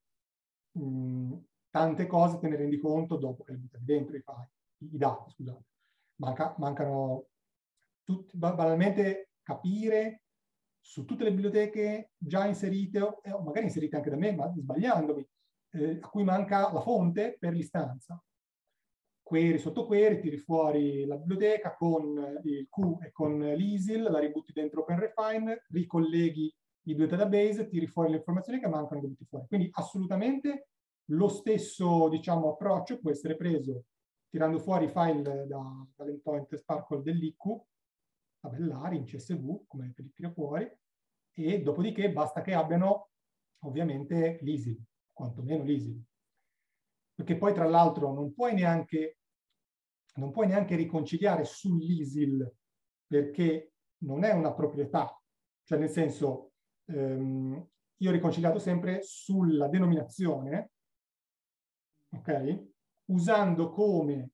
tante cose te ne rendi conto dopo che le butti dentro i dati, scusate. Mancano tutti, banalmente capire su tutte le biblioteche già inserite, o magari inserite anche da me, ma sbagliandomi, a cui manca la fonte per l'istanza. Query sotto query, tiri fuori la biblioteca con il Q e con l'ISIL, la ributti dentro OpenRefine, ricolleghi i due database, tiri fuori le informazioni che mancano e le butti fuori. Quindi assolutamente lo stesso, diciamo, approccio può essere preso tirando fuori i file dall'endpoint Sparkle dell'IQ, tabellari in CSV, come per li tira fuori, e dopodiché basta che abbiano ovviamente l'ISIL, quantomeno l'ISIL. Perché poi tra l'altro non puoi neanche riconciliare sull'ISIL, perché non è una proprietà, cioè nel senso io ho riconciliato sempre sulla denominazione, ok? Usando come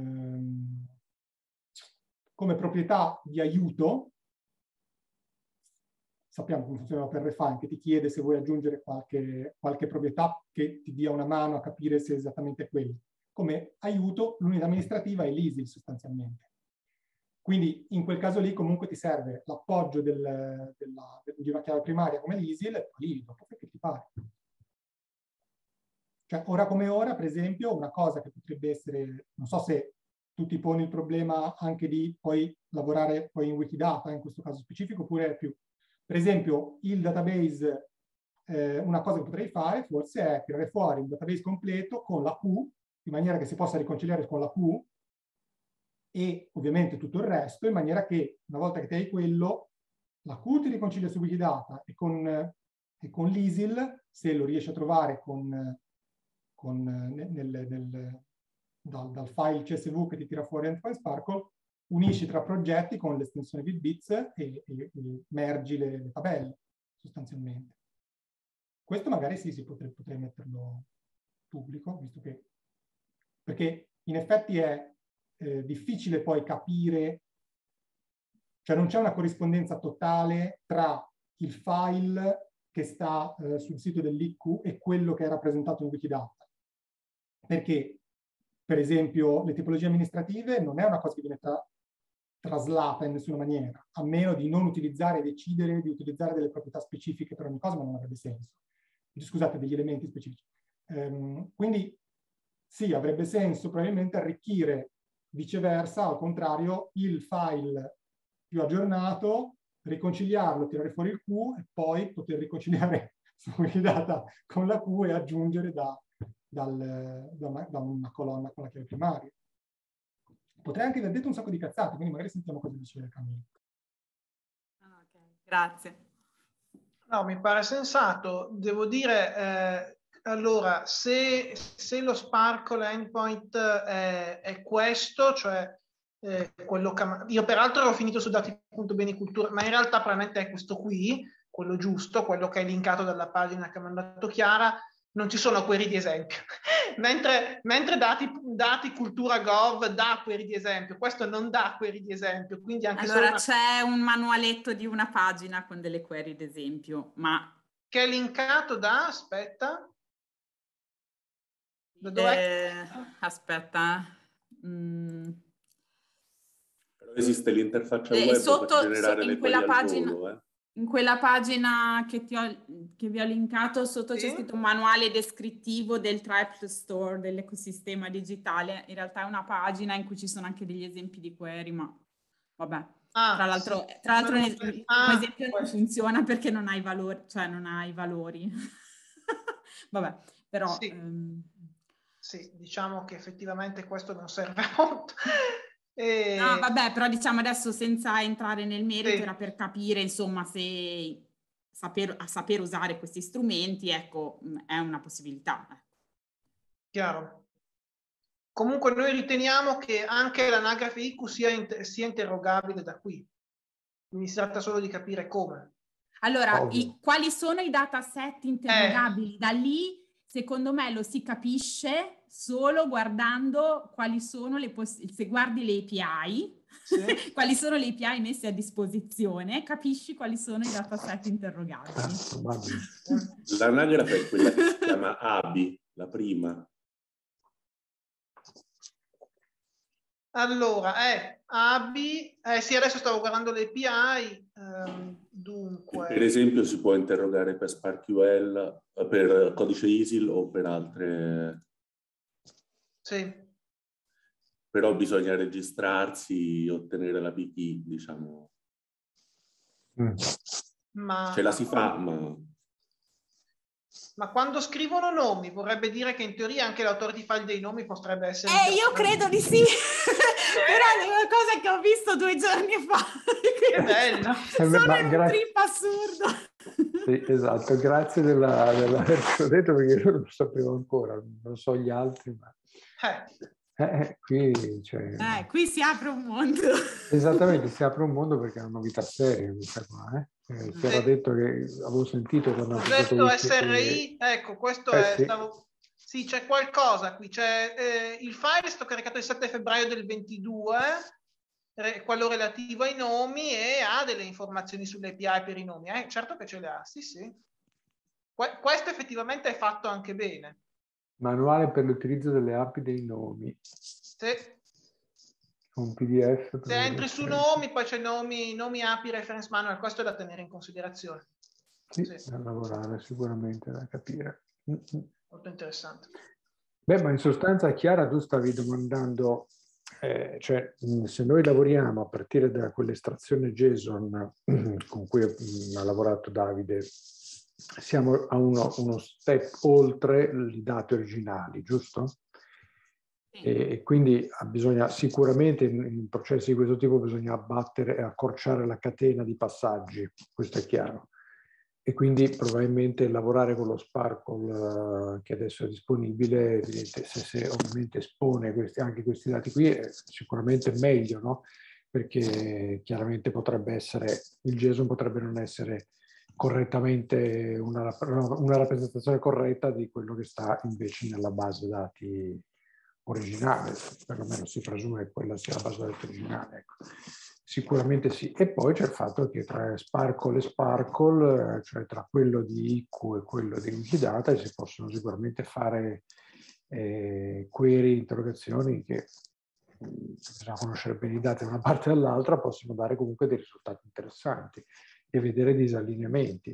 proprietà di aiuto, sappiamo come funziona OpenRefine, che ti chiede se vuoi aggiungere qualche proprietà che ti dia una mano a capire se è esattamente quello. Come aiuto, l'unità amministrativa è l'ISIL sostanzialmente. Quindi in quel caso lì comunque ti serve l'appoggio di una chiave primaria come l'ISIL e poi dopo che ti pare. Cioè ora come ora, per esempio, una cosa che potrebbe essere, non so se tu ti poni il problema anche di poi lavorare poi in Wikidata, in questo caso specifico, oppure più. Per esempio, il database, una cosa che potrei fare forse è tirare fuori un database completo con la Q, in maniera che si possa riconciliare con la Q, e ovviamente tutto il resto, in maniera che una volta che ti hai quello, la Q ti riconcilia su Wikidata e con l'ISIL, se lo riesci a trovare dal file CSV che ti tira fuori Endpoint Sparkle, unisci tra progetti con l'estensione BitBits e mergi le tabelle, sostanzialmente. Questo magari sì, potrei metterlo pubblico, visto che... Perché in effetti è difficile poi capire, cioè non c'è una corrispondenza totale tra il file che sta sul sito dell'IQ e quello che è rappresentato in Wikidata. Perché, per esempio, le tipologie amministrative non è una cosa che viene traslata in nessuna maniera, a meno di non utilizzare e decidere di utilizzare delle proprietà specifiche per ogni cosa, ma non avrebbe senso. Scusate, degli elementi specifici. Quindi sì, avrebbe senso probabilmente arricchire viceversa, al contrario, il file più aggiornato, riconciliarlo, tirare fuori il Q e poi poter riconciliare su Wikidata con la Q e aggiungere da una colonna con la chiave primaria. Potrei anche aver detto un sacco di cazzate, quindi magari sentiamo cosa dice Camillo. Ok, grazie. No, mi pare sensato. Devo dire, allora, se lo Sparkle Endpoint è questo, cioè quello che... Io peraltro ero finito su dati.benicultura, ma in realtà probabilmente è questo qui, quello giusto, quello che è linkato dalla pagina che ha mandato Chiara. Non ci sono query di esempio. mentre dati cultura gov dà query di esempio, questo non dà query di esempio. Quindi anche allora c'è un manualetto di una pagina con delle query di esempio, ma... Che è linkato da... Aspetta. Da dov'è? Aspetta. Però esiste l'interfaccia web sotto, per generare le query al volo, In quella pagina che vi ho linkato, sotto c'è scritto manuale descrittivo del Triple Store, dell'ecosistema digitale. In realtà è una pagina in cui ci sono anche degli esempi di query, ma vabbè. Tra l'altro esempio non funziona perché non hai valori, cioè non hai valori. Vabbè, però... Sì, diciamo che effettivamente questo non serve molto. No, vabbè, però diciamo adesso senza entrare nel merito era per capire, insomma, se saper usare questi strumenti, ecco, è una possibilità. Chiaro. Comunque noi riteniamo che anche l'anagrafe IQ sia interrogabile da qui. Quindi si tratta solo di capire come. Allora, quali sono i dataset interrogabili? Da lì, secondo me, lo si capisce solo guardando quali sono se guardi le API, quali sono le API messe a disposizione, capisci quali sono i dataset interrogabili. L'anagrafe è quella che si chiama ABI, la prima. Allora, ABI, sì, adesso stavo guardando le API, dunque... Per esempio si può interrogare per SparkQL, per codice ISIL o per altre... Sì. Però bisogna registrarsi, ottenere la key, diciamo. Ce la si fa, ma... Ma quando scrivono nomi, vorrebbe dire che in teoria anche l'authority file dei nomi potrebbe essere... Io credo di sì, però è una cosa che ho visto 2 giorni fa. Che bello! Sono in un trip assurdo. Sì, esatto, grazie dell'averlo detto perché io non lo sapevo ancora, non so gli altri, ma... Qui si apre un mondo. Esattamente, si apre un mondo perché è una novità seria questa qua, Si era detto che avevo sentito quando ho detto SRI, ecco, questo è... Sì. Sì, c'è qualcosa qui, c'è il file è stato caricato il 7 febbraio del 22, quello relativo ai nomi, e ha delle informazioni sulle API per i nomi, certo che ce le ha, sì. Questo effettivamente è fatto anche bene. Manuale per l'utilizzo delle API dei nomi. Sì. Un PDF. Se entri su nomi, poi c'è nomi API reference manual, questo è da tenere in considerazione. Sì, da lavorare sicuramente, da capire. Molto interessante. Beh, ma in sostanza, Chiara, tu stavi domandando cioè, se noi lavoriamo a partire da quell'estrazione JSON con cui ha lavorato Davide, siamo a uno step oltre i dati originali, giusto? E quindi bisogna sicuramente in processi di questo tipo bisogna abbattere e accorciare la catena di passaggi, questo è chiaro. E quindi probabilmente lavorare con lo Sparkle che adesso è disponibile, se ovviamente espone anche questi dati qui, è sicuramente meglio, no? Perché chiaramente potrebbe essere, il JSON potrebbe non essere correttamente una rappresentazione corretta di quello che sta invece nella base dati originale, perlomeno si presume che quella sia la base dati originale, ecco. Sicuramente sì. E poi c'è il fatto che tra Sparkle e Sparkle, cioè tra quello di IQ e quello di Wikidata, si possono sicuramente fare query, interrogazioni che bisogna conoscere bene i dati da una parte e dall'altra, possono dare comunque dei risultati interessanti e vedere disallineamenti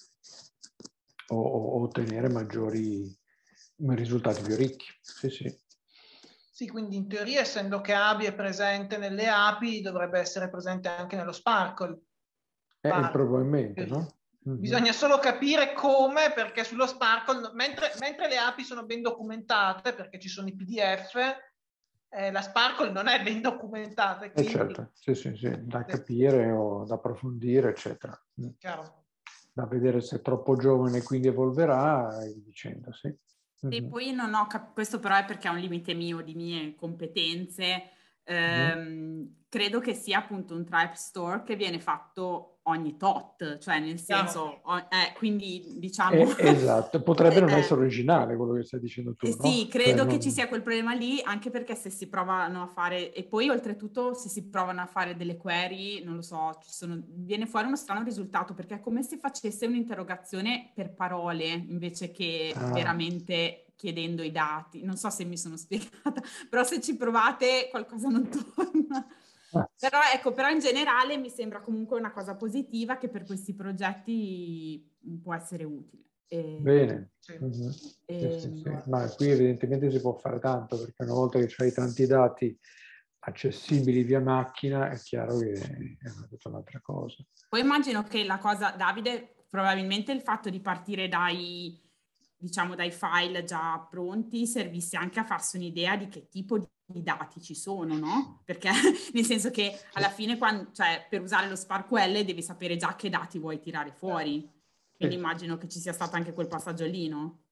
o ottenere maggiori risultati più ricchi. Sì, sì. Sì, quindi in teoria, essendo che ABI è presente nelle API, dovrebbe essere presente anche nello Sparkle. Probabilmente, no? Bisogna solo capire come, perché sullo Sparkle, mentre le API sono ben documentate, perché ci sono i PDF, la Sparkle non è ben documentata. Quindi... certo, sì, da capire o da approfondire, eccetera. Chiaro. Da vedere se è troppo giovane e quindi evolverà, e dicendo, sì. E poi non ho questo però è perché è un limite mio di mie competenze. Credo che sia appunto un type store che viene fatto ogni tot, cioè nel senso, quindi diciamo... esatto, potrebbe non essere originale quello che stai dicendo tu, sì, no? credo che ci sia quel problema lì, anche perché se si provano a fare, e poi oltretutto se si provano a fare delle query, non lo so, viene fuori uno strano risultato, perché è come se facesse un'interrogazione per parole, invece che veramente chiedendo i dati. Non so se mi sono spiegata, però se ci provate qualcosa non torna. Però ecco, però in generale mi sembra comunque una cosa positiva che per questi progetti può essere utile. Bene, sì. Ma qui evidentemente si può fare tanto, perché una volta che hai tanti dati accessibili via macchina è chiaro che è tutta un'altra cosa. Poi immagino che la cosa, Davide, probabilmente il fatto di partire dai file già pronti servisse anche a farsi un'idea di che tipo di dati ci sono, no? Perché nel senso che alla fine per usare lo SparkQL devi sapere già che dati vuoi tirare fuori. Quindi immagino che ci sia stato anche quel passaggio lì, no?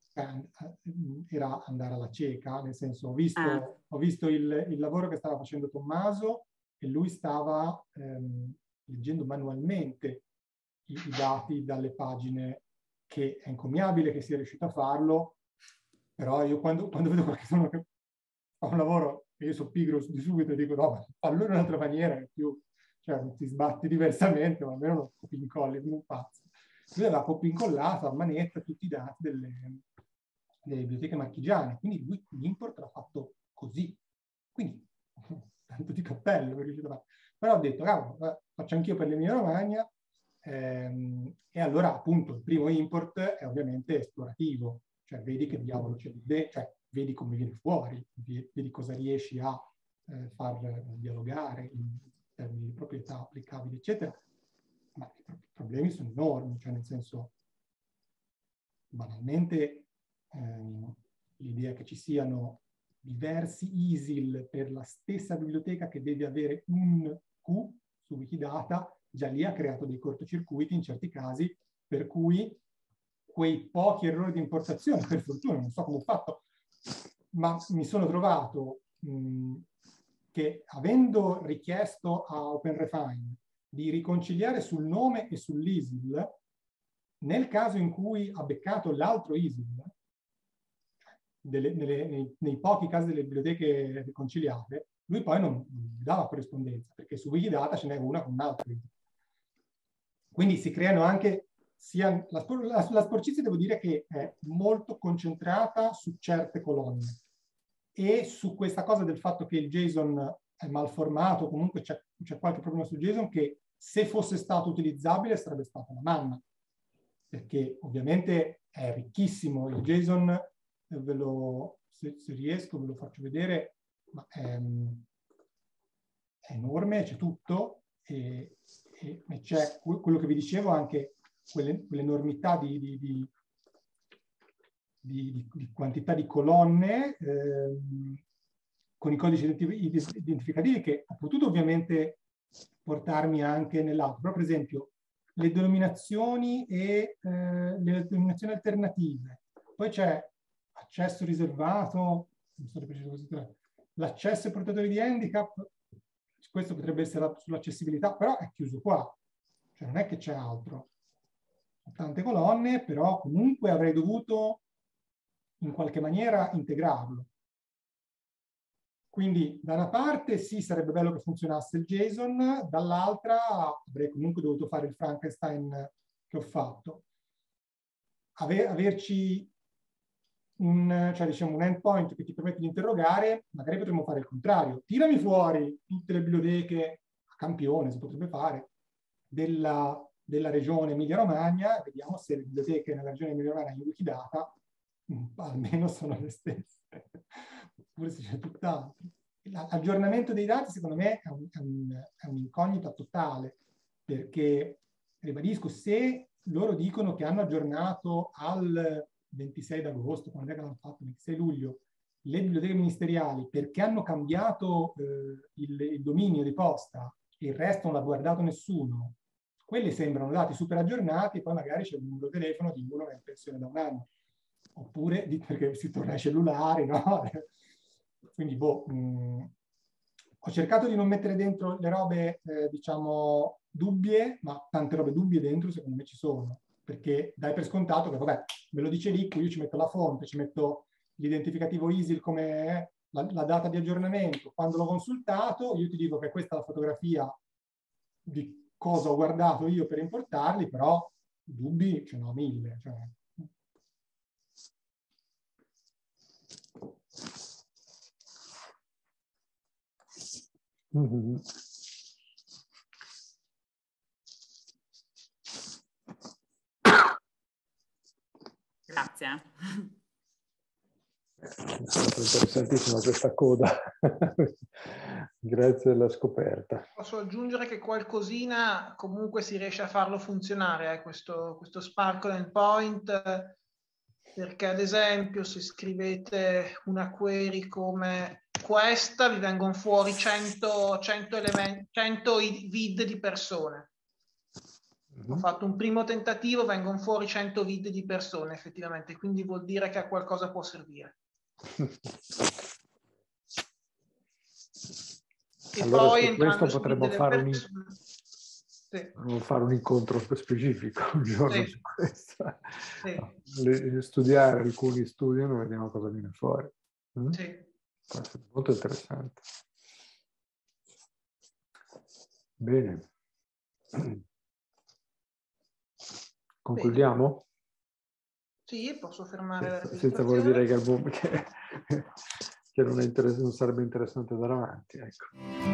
Era andare alla cieca, nel senso ho visto il lavoro che stava facendo Tommaso e lui stava leggendo manualmente i dati dalle pagine, che è encomiabile che sia riuscito a farlo, però io quando vedo qualcuno che fa un lavoro e io sono pigro di subito e dico no, fallo in un'altra maniera, cioè ti sbatti diversamente, ma almeno non copi incolli come un pazzo. Lui aveva copia incollato a manetta tutti i dati delle biblioteche marchigiane, quindi lui l'import l'ha fatto così. Quindi, tanto di cappello, però ho detto, faccio anch'io per l'Emilia Romagna, e allora appunto il primo import è ovviamente esplorativo, cioè vedi che diavolo c'è lì dentro, cioè vedi come viene fuori, vedi cosa riesci a far dialogare in termini di proprietà applicabili, eccetera. Ma i problemi sono enormi, cioè nel senso, banalmente, l'idea che ci siano diversi ISIL per la stessa biblioteca che deve avere un Q su Wikidata, già lì ha creato dei cortocircuiti in certi casi, per cui quei pochi errori di importazione, per fortuna, non so come ho fatto, ma mi sono trovato che avendo richiesto a OpenRefine di riconciliare sul nome e sull'ISIL, nel caso in cui ha beccato l'altro ISIL, nei pochi casi delle biblioteche riconciliate, lui poi non dava corrispondenza, perché su Wikidata ce n'è una con un altro ISIL. Quindi si creano anche, la sporcizia devo dire che è molto concentrata su certe colonne, e su questa cosa del fatto che il JSON è mal formato, comunque c'è qualche problema sul JSON che se fosse stato utilizzabile sarebbe stata una manna, perché ovviamente è ricchissimo il JSON, se riesco ve lo faccio vedere, ma è enorme, c'è tutto, e c'è quello che vi dicevo, anche quell'enormità di quantità di colonne con i codici identificativi che ho potuto ovviamente portarmi anche nell'altro. Però per esempio le denominazioni e le denominazioni alternative, poi c'è accesso riservato, l'accesso ai portatori di handicap, questo potrebbe essere sull'accessibilità, però è chiuso qua, cioè non è che c'è altro. Ho tante colonne, però comunque avrei dovuto in qualche maniera integrarlo. Quindi da una parte sì, sarebbe bello che funzionasse il JSON, dall'altra avrei comunque dovuto fare il Frankenstein che ho fatto. Averci cioè diciamo un endpoint che ti permette di interrogare, magari potremmo fare il contrario. Tirami fuori tutte le biblioteche a campione, si potrebbe fare, della regione Emilia-Romagna, vediamo se le biblioteche nella regione Emilia-Romagna in Wikidata almeno sono le stesse, oppure se c'è tutt'altro. L'aggiornamento dei dati secondo me è un'incognita totale, perché, ribadisco, se loro dicono che hanno aggiornato al 26 d'agosto, quando è che l'hanno fatto, 26 luglio, le biblioteche ministeriali perché hanno cambiato il dominio di posta e il resto non l'ha guardato nessuno, quelli sembrano dati super aggiornati, e poi magari c'è un numero di telefono di uno che è in pensione da un anno. Oppure perché si torna ai cellulari, no? Quindi, boh, ho cercato di non mettere dentro le robe, diciamo, dubbie, ma tante robe dubbie dentro secondo me ci sono, perché dai per scontato che, vabbè, me lo dice Ricco, io ci metto la fonte, ci metto l'identificativo ISIL come la data di aggiornamento. Quando l'ho consultato, io ti dico che questa è la fotografia di cosa ho guardato io per importarli, però dubbi ce ne ho 1000, cioè. Mm-hmm. Grazie. È stato interessantissima questa coda. Grazie della scoperta. Posso aggiungere che qualcosina comunque si riesce a farlo funzionare, questo Sparkle endpoint, perché ad esempio se scrivete una query come questa vi vengono fuori 100 vid di persone. Ho fatto un primo tentativo, vengono fuori 100 vid di persone effettivamente, quindi vuol dire che a qualcosa può servire. E allora poi su questo potremmo fare un incontro specifico un giorno su questo. Studiare, alcuni studiano, vediamo cosa viene fuori. Sì. Questo è molto interessante. Bene. Concludiamo? Sì, posso fermare la senza voler dire che non sarebbe interessante andare avanti. Ecco.